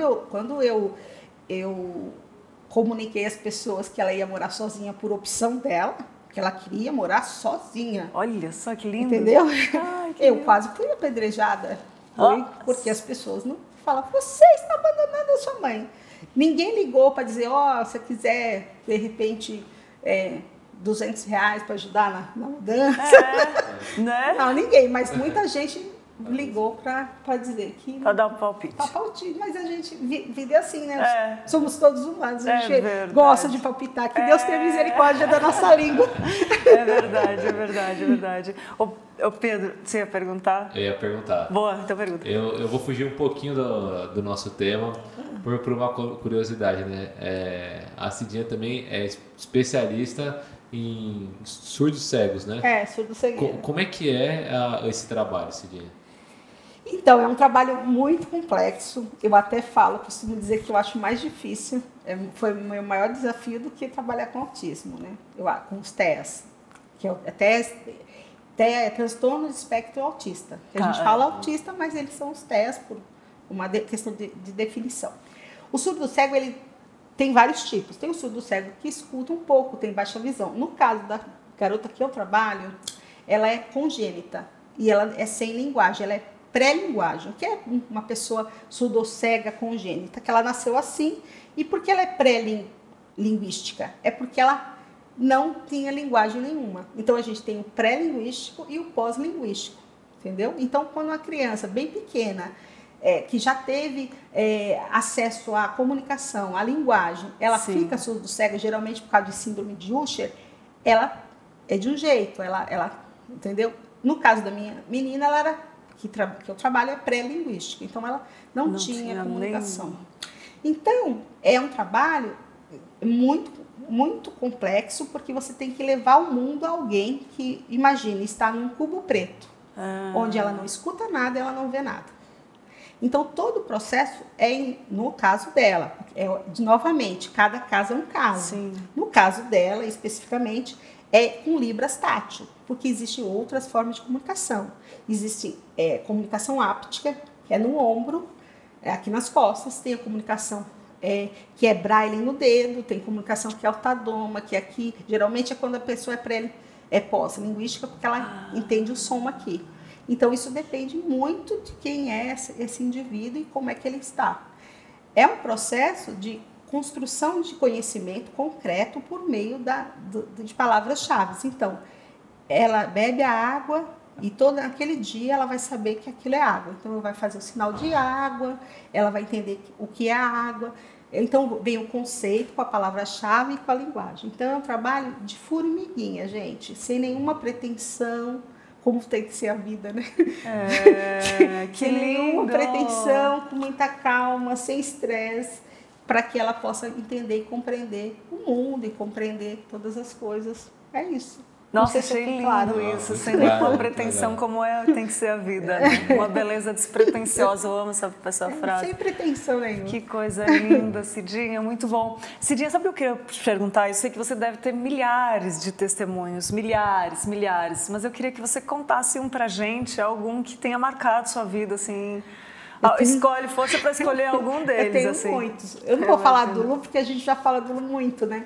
eu comuniquei às pessoas que ela ia morar sozinha por opção dela, que ela queria morar sozinha. Olha só que lindo. Entendeu? Ai, que eu lindo. Quase fui apedrejada. Porque as pessoas não falam, você está abandonando a sua mãe. Ninguém ligou para dizer, se você quiser, de repente, R$200 para ajudar na mudança. Né? Não, ninguém, mas muita gente ligou para dizer que... Para dar um palpite. Para palpite, mas a gente vive assim, né? Somos todos humanos, a gente gosta de palpitar, que Deus tenha misericórdia da nossa língua. É verdade. Ô Pedro, você ia perguntar? Eu ia perguntar. Boa, então pergunta. Eu vou fugir um pouquinho do nosso tema, por uma curiosidade, né? A Cidinha também é especialista em surdos cegos, né? Surdos cegos. Como é que é esse trabalho, Cidinha? Então, é um trabalho muito complexo. Eu até costumo dizer que eu acho mais difícil. Foi o meu maior desafio do que trabalhar com autismo, né? Com os TEAs. Que TEA é transtorno de espectro autista. Que a gente fala autista, mas eles são os TEAs por uma questão de definição. O surdo cego, ele tem vários tipos. Tem o surdo cego que escuta um pouco, tem baixa visão. No caso da garota que eu trabalho, ela é congênita. e ela é sem linguagem, ela é pré-linguagem, que é uma pessoa surdocega congênita, que ela nasceu assim. E por que ela é pré-linguística? É porque ela não tinha linguagem nenhuma. Então, a gente tem o pré-linguístico e o pós-linguístico, entendeu? Então, quando uma criança bem pequena, que já teve acesso à comunicação, à linguagem, ela fica surdo-cega, geralmente por causa de síndrome de Usher, ela é de um jeito, ela entendeu? No caso da minha menina, ela era, que eu trabalho, é pré-linguística, então ela não tinha comunicação. Então, é um trabalho muito, muito complexo, porque você tem que levar o mundo a alguém que, imagine, está num cubo preto, onde ela não escuta nada, ela não vê nada. Então, todo o processo no caso dela. Novamente, cada caso é um caso. Sim. No caso dela, especificamente, é com Libras tátil, porque existem outras formas de comunicação. Existe comunicação áptica, que é no ombro, aqui nas costas. Tem a comunicação que é braille no dedo, tem comunicação que é ortodoma, que aqui, geralmente é quando a pessoa é pós-linguística, porque ela entende o som aqui. Então, isso depende muito de quem é esse indivíduo e como é que ele está. É um processo de construção de conhecimento concreto por meio de palavras-chave. Então, ela bebe a água e todo aquele dia ela vai saber que aquilo é água. Então, ela vai fazer o sinal de água, ela vai entender o que é água. Então, vem o conceito com a palavra-chave e com a linguagem. Então, é um trabalho de formiguinha, gente, sem nenhuma pretensão, como tem que ser a vida, né? Que sem nenhuma lindo. pretensão, com muita calma, sem estresse, para que ela possa entender e compreender o mundo e compreender todas as coisas. É isso. Nossa, achei lindo isso, sem nenhuma pretensão, como tem que ser a vida. Né? Uma beleza despretensiosa, eu amo essa frase. Sem pretensão nenhuma. Que coisa linda, Cidinha, muito bom. Cidinha, sabe o que eu queria te perguntar? Eu sei que você deve ter milhares de testemunhos, milhares, mas eu queria que você contasse pra gente, algum que tenha marcado sua vida, assim. Escolhe, força para escolher algum deles. Eu tenho assim. muitos. Eu não vou falar do Lu, porque a gente já fala do Lu muito, né?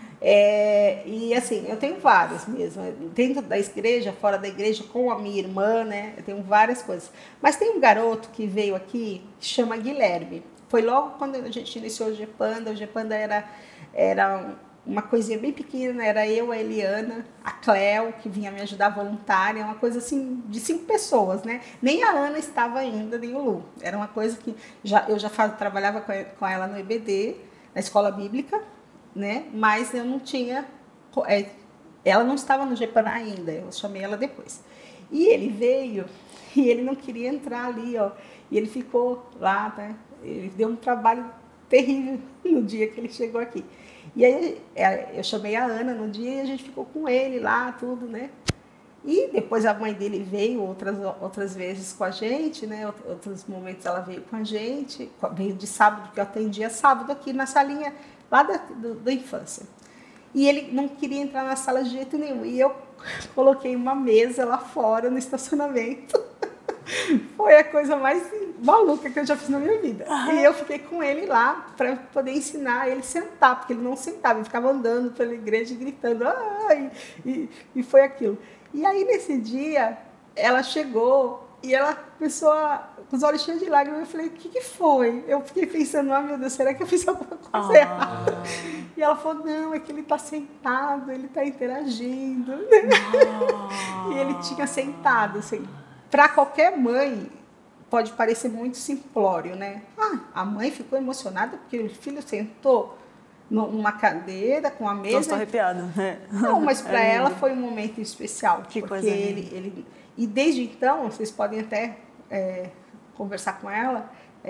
E assim, eu tenho vários mesmo, dentro da igreja, fora da igreja, com a minha irmã, né? Eu tenho várias coisas. Mas tem um garoto que veio aqui, que chama Guilherme. Foi logo quando a gente iniciou o Gepanda. O Gepanda era uma coisinha bem pequena, era eu, a Eliana, a Cleo, que vinha me ajudar voluntária, uma coisa assim, de 5 pessoas, né? Nem a Ana estava ainda, nem o Lu. Era uma coisa que eu já trabalhava com ela no EBD, na escola bíblica, né? Mas eu não tinha, ela não estava no Gepana ainda, eu chamei ela depois. E ele veio e ele não queria entrar ali, ó, e ele ficou lá, né? Ele deu um trabalho terrível no dia que ele chegou aqui. E aí eu chamei a Ana no dia e a gente ficou com ele lá, tudo, né? E depois a mãe dele veio outras vezes com a gente, né? Outros momentos ela veio com a gente, veio de sábado, porque eu atendia sábado aqui na salinha lá da infância. E ele não queria entrar na sala de jeito nenhum. E eu coloquei uma mesa lá fora no estacionamento. Foi a coisa mais maluca que eu já fiz na minha vida. E eu fiquei com ele lá para poder ensinar ele a sentar, porque ele não sentava, ele ficava andando pela igreja e gritando. E foi aquilo. E aí, nesse dia, ela chegou e ela começou com os olhos cheios de lágrimas. Eu falei, o que foi? Eu fiquei pensando, meu Deus, será que eu fiz alguma coisa errada? E ela falou, não, é que ele está sentado, ele está interagindo. E ele tinha sentado, assim. Para qualquer mãe, pode parecer muito simplório, né? A mãe ficou emocionada porque o filho sentou numa cadeira com a mesa. Estou arrepiada. Não, mas para ela foi um momento especial. Que porque coisa e desde então, vocês podem até conversar com ela,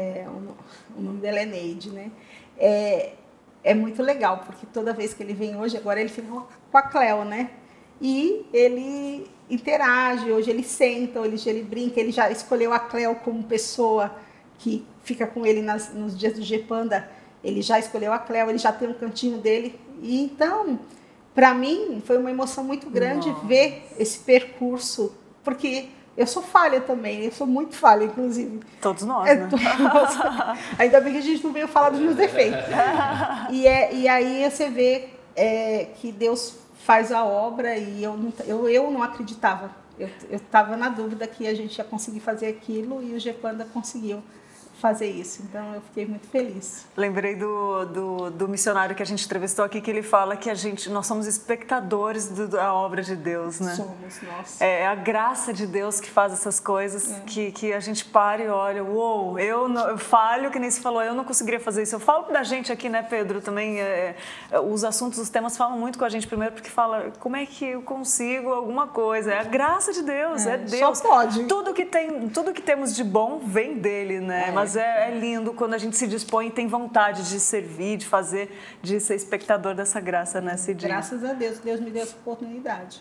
o nome dela é Neide, né? É muito legal, porque toda vez que ele vem hoje, agora ele fica com a Cleo, né? E ele interage, hoje ele senta, hoje ele brinca, ele já escolheu a Cleo como pessoa que fica com ele nos dias do Gepanda, ele já escolheu a Cleo, ele já tem um cantinho dele. E então, para mim, foi uma emoção muito grande ver esse percurso, porque eu sou falha também, eu sou muito falha, inclusive. Todos nós, né? Ainda bem que a gente não veio falar dos meus defeitos. E aí você vê que Deus faz a obra e eu não acreditava eu estava na dúvida que a gente ia conseguir fazer aquilo e o GEPANDA conseguiu fazer isso, então eu fiquei muito feliz. Lembrei do missionário que a gente entrevistou aqui, que ele fala que nós somos espectadores da obra de Deus, né? Somos, nós. É a graça de Deus que faz essas coisas, que a gente para e olha, uou, eu falho, que nem se falou, eu não conseguiria fazer isso. Eu falo da gente aqui, né, Pedro, também, os assuntos, os temas falam muito com a gente primeiro, porque fala, como é que eu consigo alguma coisa? É a graça de Deus, é Deus. Só pode. Tudo que temos de bom vem dele, né? Mas é lindo quando a gente se dispõe e tem vontade de servir, de fazer, de ser espectador dessa graça, né, Cidinha? Graças a Deus, Deus me deu essa oportunidade.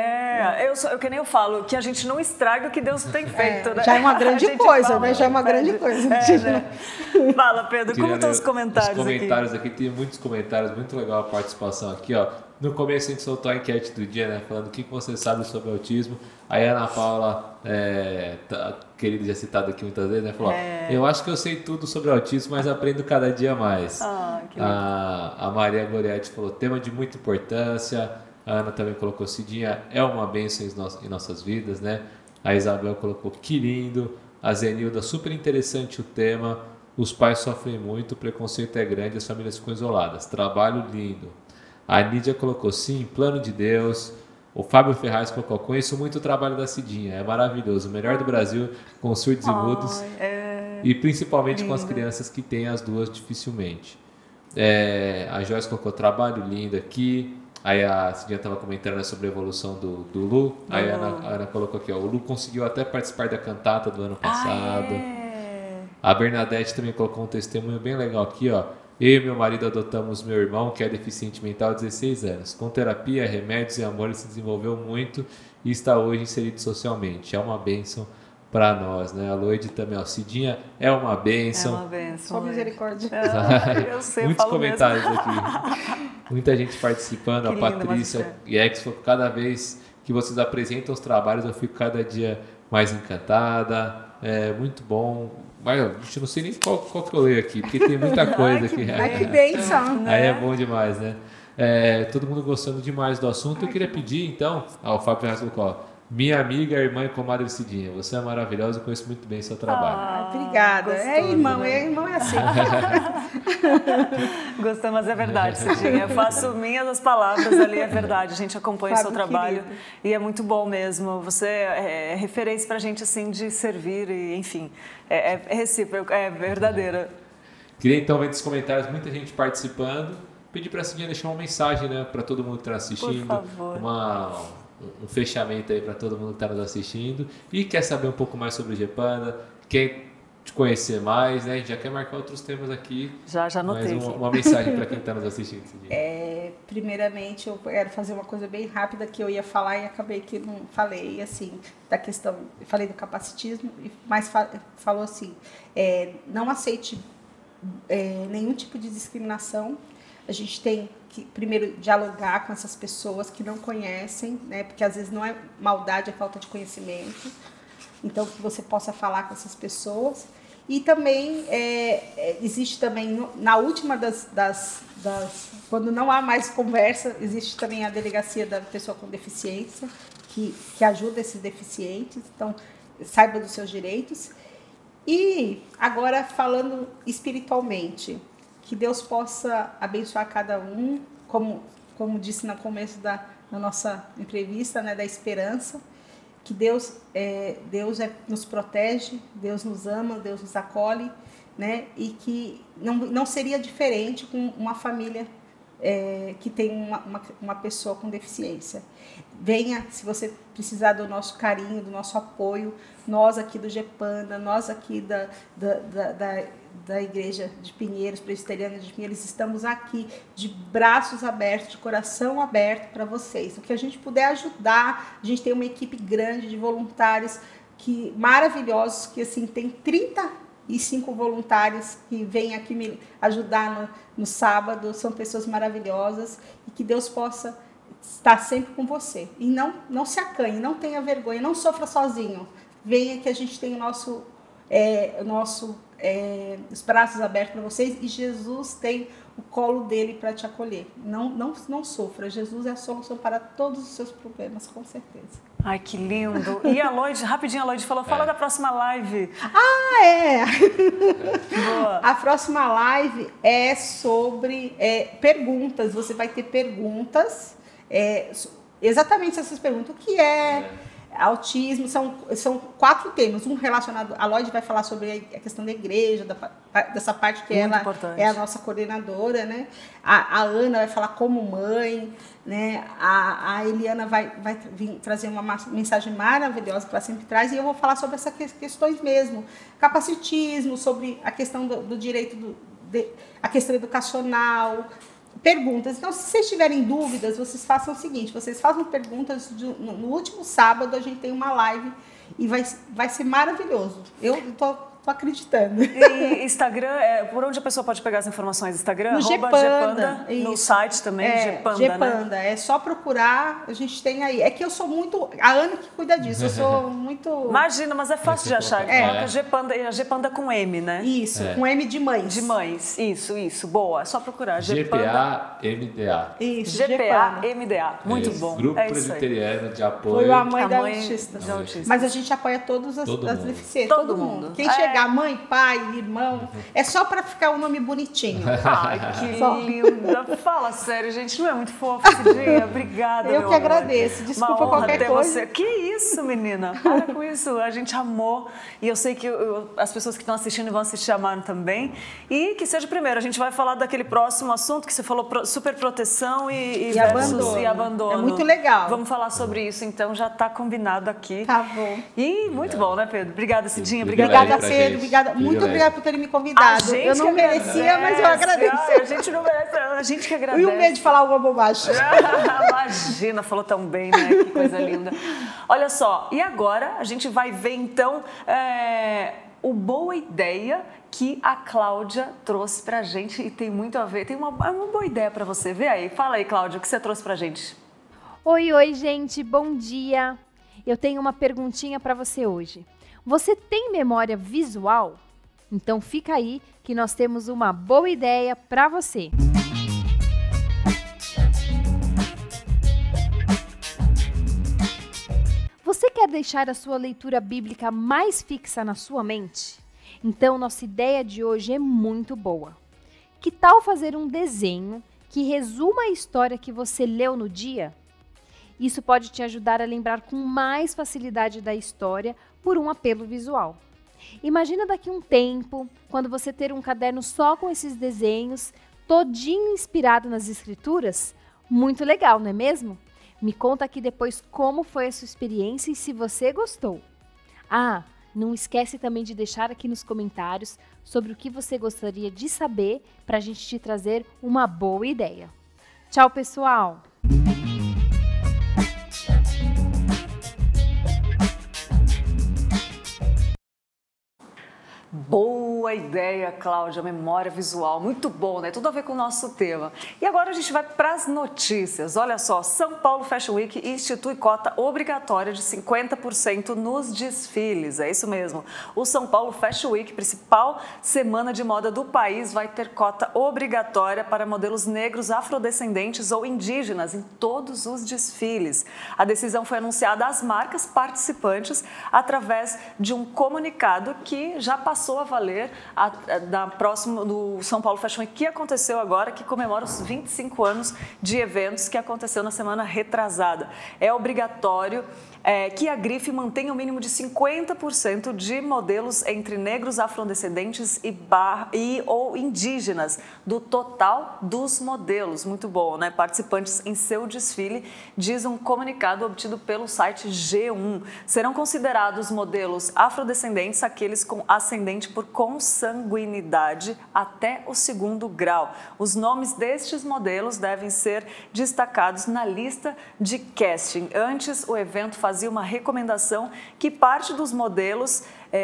Eu que nem eu falo, que a gente não estraga o que Deus tem feito, né? Já é uma grande coisa, né? Já é uma grande coisa. Né? Fala, Pedro, como estão os comentários aqui? Os comentários aqui, tem muitos comentários, muito legal a participação aqui, ó. No começo a gente soltou a enquete do dia, né? Falando o que você sabe sobre autismo. Aí a Ana Paula, querida, já citada aqui muitas vezes, né? Falou, eu acho que eu sei tudo sobre autismo, mas aprendo cada dia mais. A Maria Gorete falou, tema de muita importância. A Ana também colocou, Cidinha, é uma bênção em nossas vidas, né? A Isabel colocou, que lindo. A Zenilda, super interessante o tema. Os pais sofrem muito, o preconceito é grande, as famílias ficam isoladas. Trabalho lindo. A Nídia colocou, sim, plano de Deus. O Fábio Ferraz colocou, conheço muito o trabalho da Cidinha, é maravilhoso, o melhor do Brasil com surdos e mudos, e principalmente com as crianças que têm as duas dificilmente. A Joyce colocou, trabalho lindo aqui. Aí a Cidinha estava comentando sobre a evolução do Lu. Aí a Ana colocou aqui, ó, o Lu conseguiu até participar da cantata do ano passado. A Bernadette também colocou um testemunho bem legal aqui, ó. Eu e meu marido adotamos meu irmão, que é deficiente mental, há 16 anos. Com terapia, remédios e amor, ele se desenvolveu muito e está hoje inserido socialmente. É uma bênção para nós, né? A Loide também, ó, Cidinha, é uma bênção. É uma bênção. Só misericórdia. Eu sei, muitos eu falo comentários mesmo. Aqui. Muita gente participando. Que a lindo, Patrícia e Ex falou, cada vez que vocês apresentam os trabalhos, eu fico cada dia mais encantada. É muito bom. Mas eu não sei nem qual que eu leio aqui, porque tem muita coisa aqui. Que bênção. Aí é bom demais, né? Todo mundo gostando demais do assunto. Eu queria pedir, então, ao Fábio Ferraz colocou, minha amiga, irmã e comadre Cidinha, você é maravilhosa, eu conheço muito bem seu trabalho. Obrigada. Gostoso, Irmão, né? irmão é assim. Gostei, mas é verdade, Cidinha. Eu faço minhas as palavras ali, é verdade. A gente acompanha o seu trabalho querido. E é muito bom mesmo. Você é referência pra gente, assim, de servir e, enfim, é recíproco, é verdadeira. Queria, então, ver nos comentários muita gente participando. Pedir pra Cidinha deixar uma mensagem, né, pra todo mundo que está assistindo. Por favor. Um fechamento aí para todo mundo que está nos assistindo e quer saber um pouco mais sobre o GEPANDA, quer te conhecer mais, né? A gente já quer marcar outros temas aqui. Já anotei aqui. Uma mensagem para quem está nos assistindo. Primeiramente, eu quero fazer uma coisa bem rápida que eu ia falar e acabei que não falei, assim, da questão, eu falei do capacitismo, mas falou assim, não aceite nenhum tipo de discriminação. A gente tem que, primeiro, dialogar com essas pessoas que não conhecem, né? Porque às vezes não é maldade, é falta de conhecimento. Então, que você possa falar com essas pessoas. E também, existe também, na última quando não há mais conversa, existe também a delegacia da pessoa com deficiência, que ajuda esses deficientes. Então, saiba dos seus direitos. E agora, falando espiritualmente, que Deus possa abençoar cada um, como disse no começo da nossa entrevista, né, da esperança, que Deus nos protege, Deus nos ama, Deus nos acolhe, né, e que não seria diferente com uma família que tem uma pessoa com deficiência. Venha, se você precisar do nosso carinho, do nosso apoio, nós aqui do GEPANDA, nós aqui da Igreja de Pinheiros, Presbiteriana de Pinheiros, estamos aqui de braços abertos, de coração aberto para vocês. O que a gente puder ajudar, a gente tem uma equipe grande de voluntários maravilhosos, que assim, tem 35 voluntários que vêm aqui me ajudar no sábado, são pessoas maravilhosas, e que Deus possa estar sempre com você. E não se acanhe, não tenha vergonha, não sofra sozinho. Venha que a gente tem os braços abertos para vocês, e Jesus tem o colo dele para te acolher. Não sofra, Jesus é a solução para todos os seus problemas, com certeza. Ai, que lindo. E a Lloyd, rapidinho, a Lloyd falou, fala da próxima live. Ah, é! Boa. A próxima live é sobre perguntas. Você vai ter perguntas, exatamente essas perguntas. O que é autismo? São 4 temas. Um relacionado... A Lloyd vai falar sobre a questão da igreja, dessa parte que muito ela importante. é a nossa coordenadora, né? A Ana vai falar como mãe, né? A Eliana vai vir trazer uma mensagem maravilhosa que ela sempre traz, e eu vou falar sobre essas questões mesmo. Capacitismo, sobre a questão do direito, a questão educacional, perguntas. Então, se vocês tiverem dúvidas, vocês façam o seguinte, vocês façam perguntas. No último sábado a gente tem uma live e vai ser maravilhoso. Eu estou acreditando. E Instagram, por onde a pessoa pode pegar as informações? Instagram? No Gpanda. No site também, Gpanda, né? É só procurar, a gente tem aí. É que eu sou muito... A Ana que cuida disso, eu sou muito... Imagina, mas é fácil de achar. Coloca Gpanda, e a Gpanda com M, né? Isso, com M de mães. De mães, isso, boa. É só procurar. GPA-MDA. Isso, GPA-MDA, muito bom. Grupo Presbiteriano de Apoio. Foi a mãe A da mãe autista. de autistas. Mas a gente apoia todas as deficiências. Todo mundo. Quem chegar, mãe, pai, irmão, é só para ficar um nome bonitinho. Ai, que linda. Fala sério, gente, não é muito fofo esse dia? Obrigada, Eu que agradeço. Desculpa qualquer coisa. Você. Que isso, menina? Para com isso. A gente amou. E eu sei que as pessoas que estão assistindo e vão assistir amaram também. E que seja primeiro. A gente vai falar daquele próximo assunto que você falou, superproteção e abandono. É muito legal. Vamos falar sobre isso, então. Já está combinado aqui. Tá bom. E muito bom, né, Pedro? Obrigada, Cidinha. Obrigada, Pedro. Obrigada. Muito obrigada por terem me convidado. Eu não merecia, mas eu agradeço. A gente não merece, a gente que agradece. E o medo de falar alguma bobagem. Imagina, falou tão bem, né? Que coisa linda. Olha só, e agora a gente vai ver então o Boa Ideia que a Cláudia trouxe pra gente e tem muito a ver. Tem uma boa ideia pra você. Vê aí, fala aí, Cláudia, o que você trouxe pra gente? Oi, gente, bom dia. Eu tenho uma perguntinha pra você hoje. Você tem memória visual? Então fica aí que nós temos uma boa ideia para você. Você quer deixar a sua leitura bíblica mais fixa na sua mente? Então nossa ideia de hoje é muito boa. Que tal fazer um desenho que resuma a história que você leu no dia? Isso pode te ajudar a lembrar com mais facilidade da história por um apelo visual. Imagina daqui a um tempo, quando você ter um caderno só com esses desenhos, todinho inspirado nas escrituras. Muito legal, não é mesmo? Me conta aqui depois como foi a sua experiência e se você gostou. Ah, não esquece também de deixar aqui nos comentários sobre o que você gostaria de saber para a gente te trazer uma boa ideia. Tchau, pessoal! Boa ideia, Cláudia, memória visual, muito bom, né? Tudo a ver com o nosso tema. E agora a gente vai para as notícias. Olha só, São Paulo Fashion Week institui cota obrigatória de 50% nos desfiles, é isso mesmo. O São Paulo Fashion Week, principal semana de moda do país, vai ter cota obrigatória para modelos negros, afrodescendentes ou indígenas em todos os desfiles. A decisão foi anunciada às marcas participantes através de um comunicado que já passou a valer do São Paulo Fashion Week, que aconteceu agora, que comemora os 25 anos de eventos que aconteceu na semana retrasada. É obrigatório que a grife mantenha o mínimo de 50% de modelos entre negros, afrodescendentes ou indígenas do total dos modelos. Muito bom, né? Participantes em seu desfile, diz um comunicado obtido pelo site G1. Serão considerados modelos afrodescendentes aqueles com ascendente por consanguinidade até o 2º grau. Os nomes destes modelos devem ser destacados na lista de casting. Antes, o evento fazia uma recomendação que parte dos modelos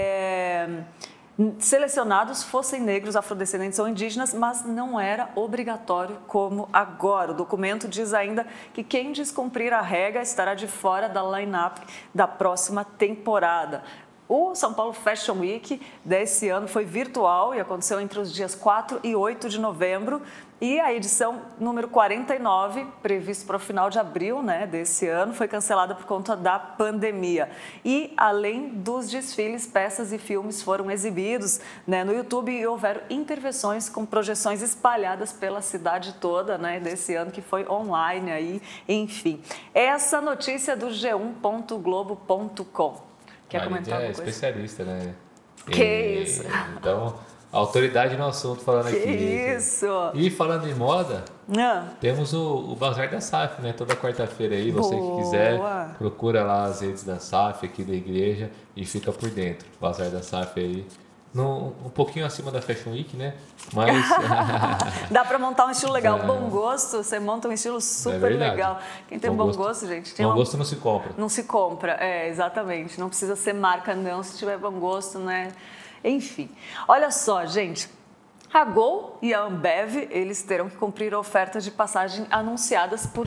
selecionados fossem negros, afrodescendentes ou indígenas, mas não era obrigatório como agora. O documento diz ainda que quem descumprir a regra estará de fora da line-up da próxima temporada. O São Paulo Fashion Week desse ano foi virtual e aconteceu entre os dias 4 e 8 de novembro E a edição número 49, prevista para o final de abril, né, desse ano, foi cancelada por conta da pandemia. E, além dos desfiles, peças e filmes foram exibidos, né, no YouTube e houveram intervenções com projeções espalhadas pela cidade toda, né, desse ano, que foi online aí, enfim. Essa notícia do g1.globo.com. Quer comentar alguma coisa? Especialista, né? Que isso? Então, autoridade no assunto falando que aqui. Isso! E falando em moda, Não. temos o Bazar da SAF, né? Toda quarta-feira aí, você Boa. que quiser, procura lá as redes da SAF aqui da igreja e fica por dentro. Bazar da SAF aí. Um pouquinho acima da Fashion Week, né? Mas... Dá para montar um estilo legal. Bom gosto, você monta um estilo super legal. Quem tem bom gosto, gente... Bom gosto não se compra. Não se compra, exatamente. Não precisa ser marca, não, se tiver bom gosto, né? Enfim. Olha só, gente... A Gol e a Ambev, eles terão que cumprir ofertas de passagem anunciadas por R$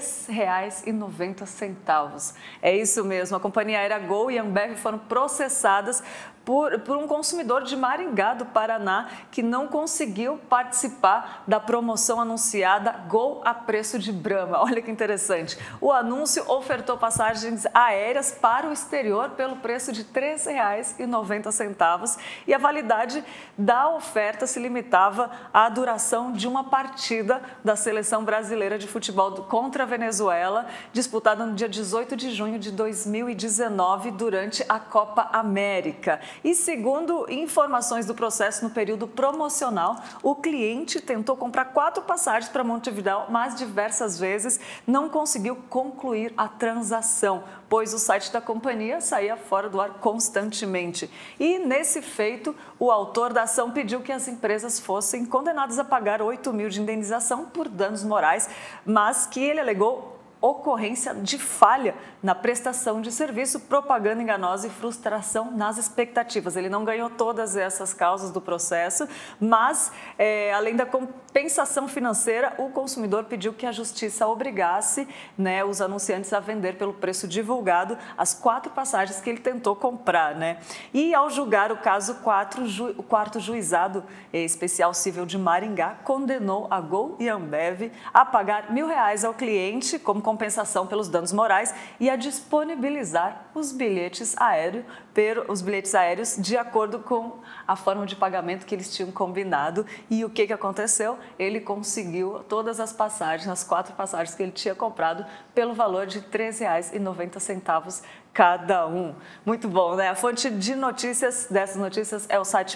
3,90. É isso mesmo, a companhia aérea Gol e a Ambev foram processadas por um consumidor de Maringá, do Paraná, que não conseguiu participar da promoção anunciada Gol a preço de Brahma. Olha que interessante. O anúncio ofertou passagens aéreas para o exterior pelo preço de R$ 3,90 e a validade da oferta se limitava à duração de uma partida da seleção brasileira de futebol contra a Venezuela, disputada no dia 18 de junho de 2019 durante a Copa América. E segundo informações do processo no período promocional, o cliente tentou comprar 4 passagens para Montevidéu, mas diversas vezes não conseguiu concluir a transação, pois o site da companhia saía fora do ar constantemente. E nesse feito, o autor da ação pediu que as empresas fossem condenadas a pagar 8 mil de indenização por danos morais, mas que ele alegou ocorrência de falha na prestação de serviço, propaganda enganosa e frustração nas expectativas. Ele não ganhou todas essas causas do processo, mas, além da compensação financeira, o consumidor pediu que a justiça obrigasse, né, os anunciantes a vender pelo preço divulgado as 4 passagens que ele tentou comprar, né? E, ao julgar o caso, o quarto juizado especial civil de Maringá condenou a Gol e a Ambev a pagar R$ 1.000 ao cliente como compensação pelos danos morais e a disponibilizar os bilhetes aéreos de acordo com a forma de pagamento que eles tinham combinado. E o que aconteceu? Ele conseguiu todas as passagens, as 4 passagens que ele tinha comprado, pelo valor de R$ 3,90 cada um. Muito bom, né? A fonte de notícias dessas notícias é o site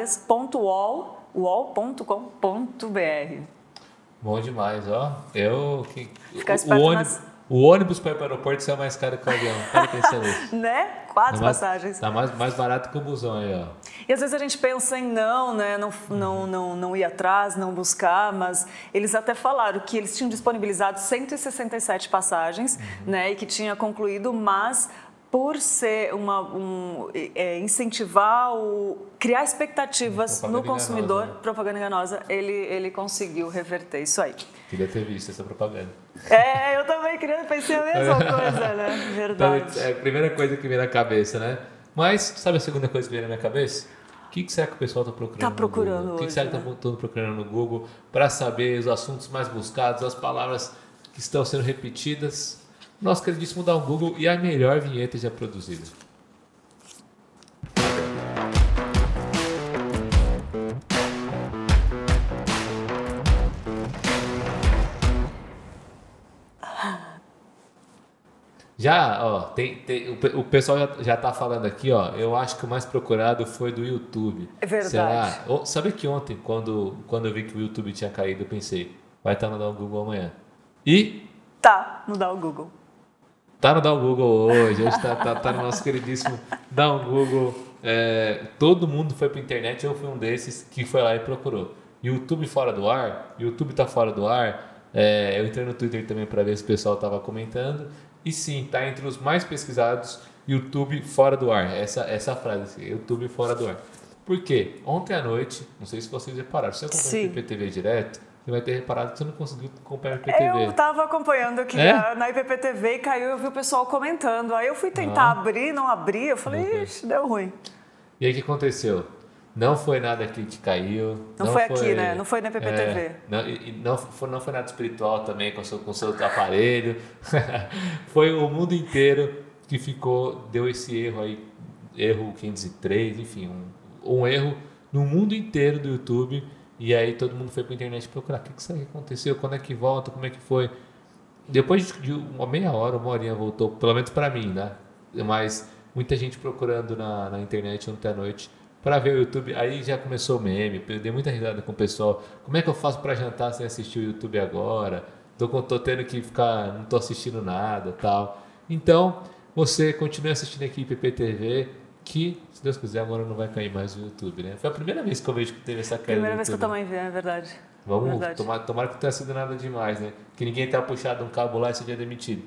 migalhas.uol.com.br. Bom demais, ó. O ônibus para ir para o aeroporto é mais caro que o avião. Presta atenção nisso. Né? 4 passagens. Tá mais barato que o busão aí, ó. E às vezes a gente pensa em não ir atrás, não buscar, mas eles até falaram que eles tinham disponibilizado 167 passagens, né? E que tinha concluído, mas por ser incentivar, criar expectativas no consumidor, propaganda enganosa, ele conseguiu reverter isso aí. Queria ter visto essa propaganda. Eu também pensei a mesma coisa, né? Verdade. Então, é a primeira coisa que vem na cabeça, né? Mas, sabe a segunda coisa que vem na minha cabeça? O que será que o pessoal está procurando? Está procurando hoje, O que será que está procurando no Google para saber os assuntos mais buscados, as palavras que estão sendo repetidas? Nosso queridíssimo dá um Google e a melhor vinheta já produzida. Já, ó, o pessoal já tá falando aqui, ó. Eu acho que o mais procurado foi do YouTube. É verdade. Será? Sabe que ontem, quando eu vi que o YouTube tinha caído, eu pensei, vai estar no Dá um Google amanhã. E? Tá, no Dá um Google. Tá no Dá um Google hoje tá no nosso queridíssimo Dá um Google. Todo mundo foi pra internet, eu fui um desses que foi lá e procurou. YouTube fora do ar, YouTube tá fora do ar. Eu entrei no Twitter também para ver se o pessoal tava comentando. E sim, tá entre os mais pesquisados, YouTube fora do ar. Essa frase, YouTube fora do ar. Por quê? Ontem à noite, não sei se vocês repararam, se você acompanha o IPTV direto, você vai ter reparado que você não conseguiu acompanhar o IPTV. Eu estava acompanhando aqui na IPTV e caiu, eu vi o pessoal comentando. Aí eu fui tentar abrir, não abri, eu falei, ixi, deu ruim. E aí o que aconteceu? Não foi nada aqui que caiu. Não foi aqui, né? Não foi na PPTV. Não foi nada espiritual também com o seu aparelho. Foi o mundo inteiro que deu esse erro aí, erro 503, enfim, um erro no mundo inteiro do YouTube. E aí todo mundo foi para a internet procurar o que isso aí aconteceu, quando é que volta, como é que foi. Depois de uma meia hora, uma horinha voltou, pelo menos para mim, né? Mas muita gente procurando na internet ontem à noite para ver o YouTube. Aí já começou o meme, eu dei muita risada com o pessoal. Como é que eu faço para jantar sem assistir o YouTube agora? Tô tendo que ficar, não tô assistindo nada, tal. Então, você continue assistindo aqui PPTV, que, se Deus quiser, agora não vai cair mais no YouTube, né? Foi a primeira vez que eu vejo que teve essa queda. Primeira vez que eu também vi, é verdade. Vamos, tomara que não tenha sido nada demais, né? Que ninguém tenha puxado um cabo lá e seja demitido.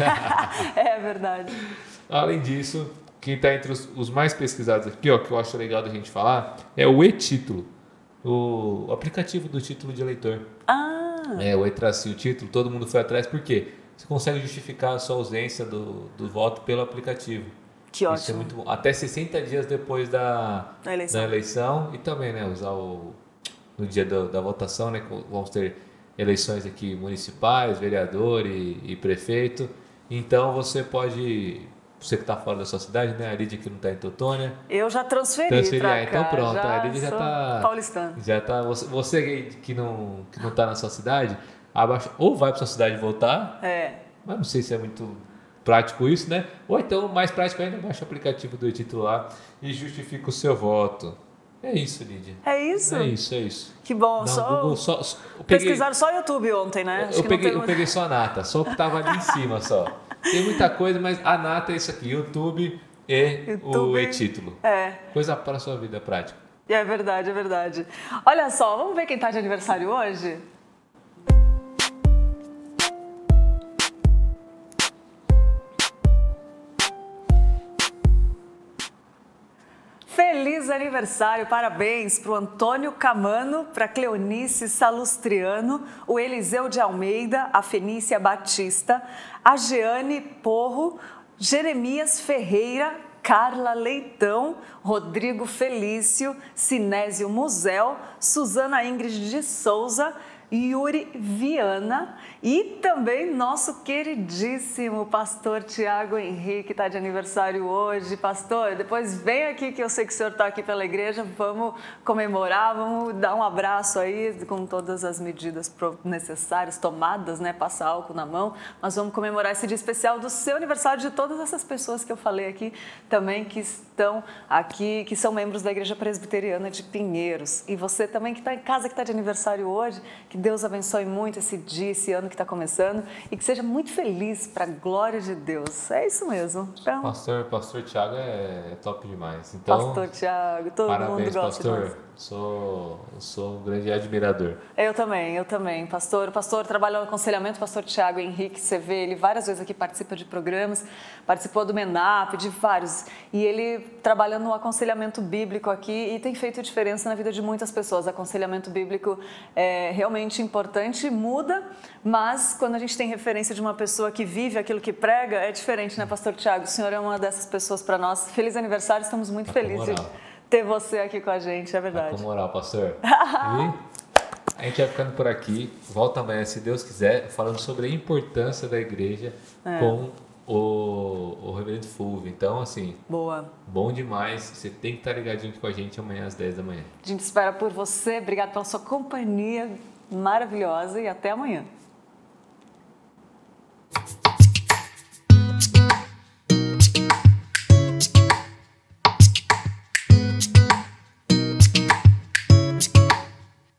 É verdade. Além disso, quem está entre os mais pesquisados aqui, ó, que eu acho legal da gente falar, é o e-título, o aplicativo do título de eleitor. O e-tracinho, o título, todo mundo foi atrás, por quê? Você consegue justificar a sua ausência do voto pelo aplicativo. Que ótimo. Isso é muito bom. Até 60 dias depois da eleição e também, né, usar no dia da votação, né, vamos ter eleições aqui municipais, vereador e prefeito. Então você pode... Você que está fora da sua cidade, né? A Lídia que não está em Teutônia. Eu já transferi para cá. Então pronto, a Lídia já está... paulistana. Já está... Você que não está na sua cidade, ou vai para sua cidade votar, mas não sei se é muito prático isso, né? Ou então, mais prático ainda, baixa o aplicativo do e-título lá e justifica o seu voto. É isso, Lídia. É isso? É isso. Que bom. Google, pesquisaram só o YouTube ontem, né? Eu peguei só a nata, só o que estava ali em cima só. Tem muita coisa, mas a nata é isso aqui, YouTube e o e-título. Coisa para a sua vida prática. É verdade, é verdade. Olha só, vamos ver quem está de aniversário hoje? Feliz aniversário, parabéns para o Antônio Camano, para a Cleonice Salustriano, o Eliseu de Almeida, a Fenícia Batista, a Jeane Porro, Jeremias Ferreira, Carla Leitão, Rodrigo Felício, Sinésio Musel, Suzana Ingrid de Souza, Yuri Viana e também nosso queridíssimo pastor Tiago Henrique está de aniversário hoje. Pastor, depois vem aqui que eu sei que o senhor está aqui pela igreja, vamos comemorar, vamos dar um abraço aí com todas as medidas necessárias, tomadas, né? Passar álcool na mão, mas vamos comemorar esse dia especial do seu aniversário, de todas essas pessoas que eu falei aqui também que estão aqui, que são membros da Igreja Presbiteriana de Pinheiros. E você também que está em casa, que está de aniversário hoje, que Deus abençoe muito esse dia, esse ano que está começando e que seja muito feliz para a glória de Deus. É isso mesmo. Então, Pastor Tiago é top demais. Então, Pastor Tiago, todo mundo gosta. Pastor. Sou um grande admirador. Eu também. Pastor trabalha no aconselhamento, pastor Tiago Henrique, você vê ele várias vezes aqui, participa de programas, participou do MENAP, de vários. E ele trabalha no aconselhamento bíblico aqui e tem feito diferença na vida de muitas pessoas. Aconselhamento bíblico é realmente importante, muda, mas quando a gente tem referência de uma pessoa que vive aquilo que prega, é diferente, né, pastor Tiago? O senhor é uma dessas pessoas para nós. Feliz aniversário, estamos muito felizes de ter você aqui com a gente, é verdade. Com moral, pastor. E a gente vai ficando por aqui. Volta amanhã, se Deus quiser, falando sobre a importância da igreja com o Reverendo Fulvio. Então, assim, bom demais. Você tem que estar ligadinho aqui com a gente amanhã às 10 da manhã. A gente espera por você. Obrigado pela sua companhia maravilhosa e até amanhã.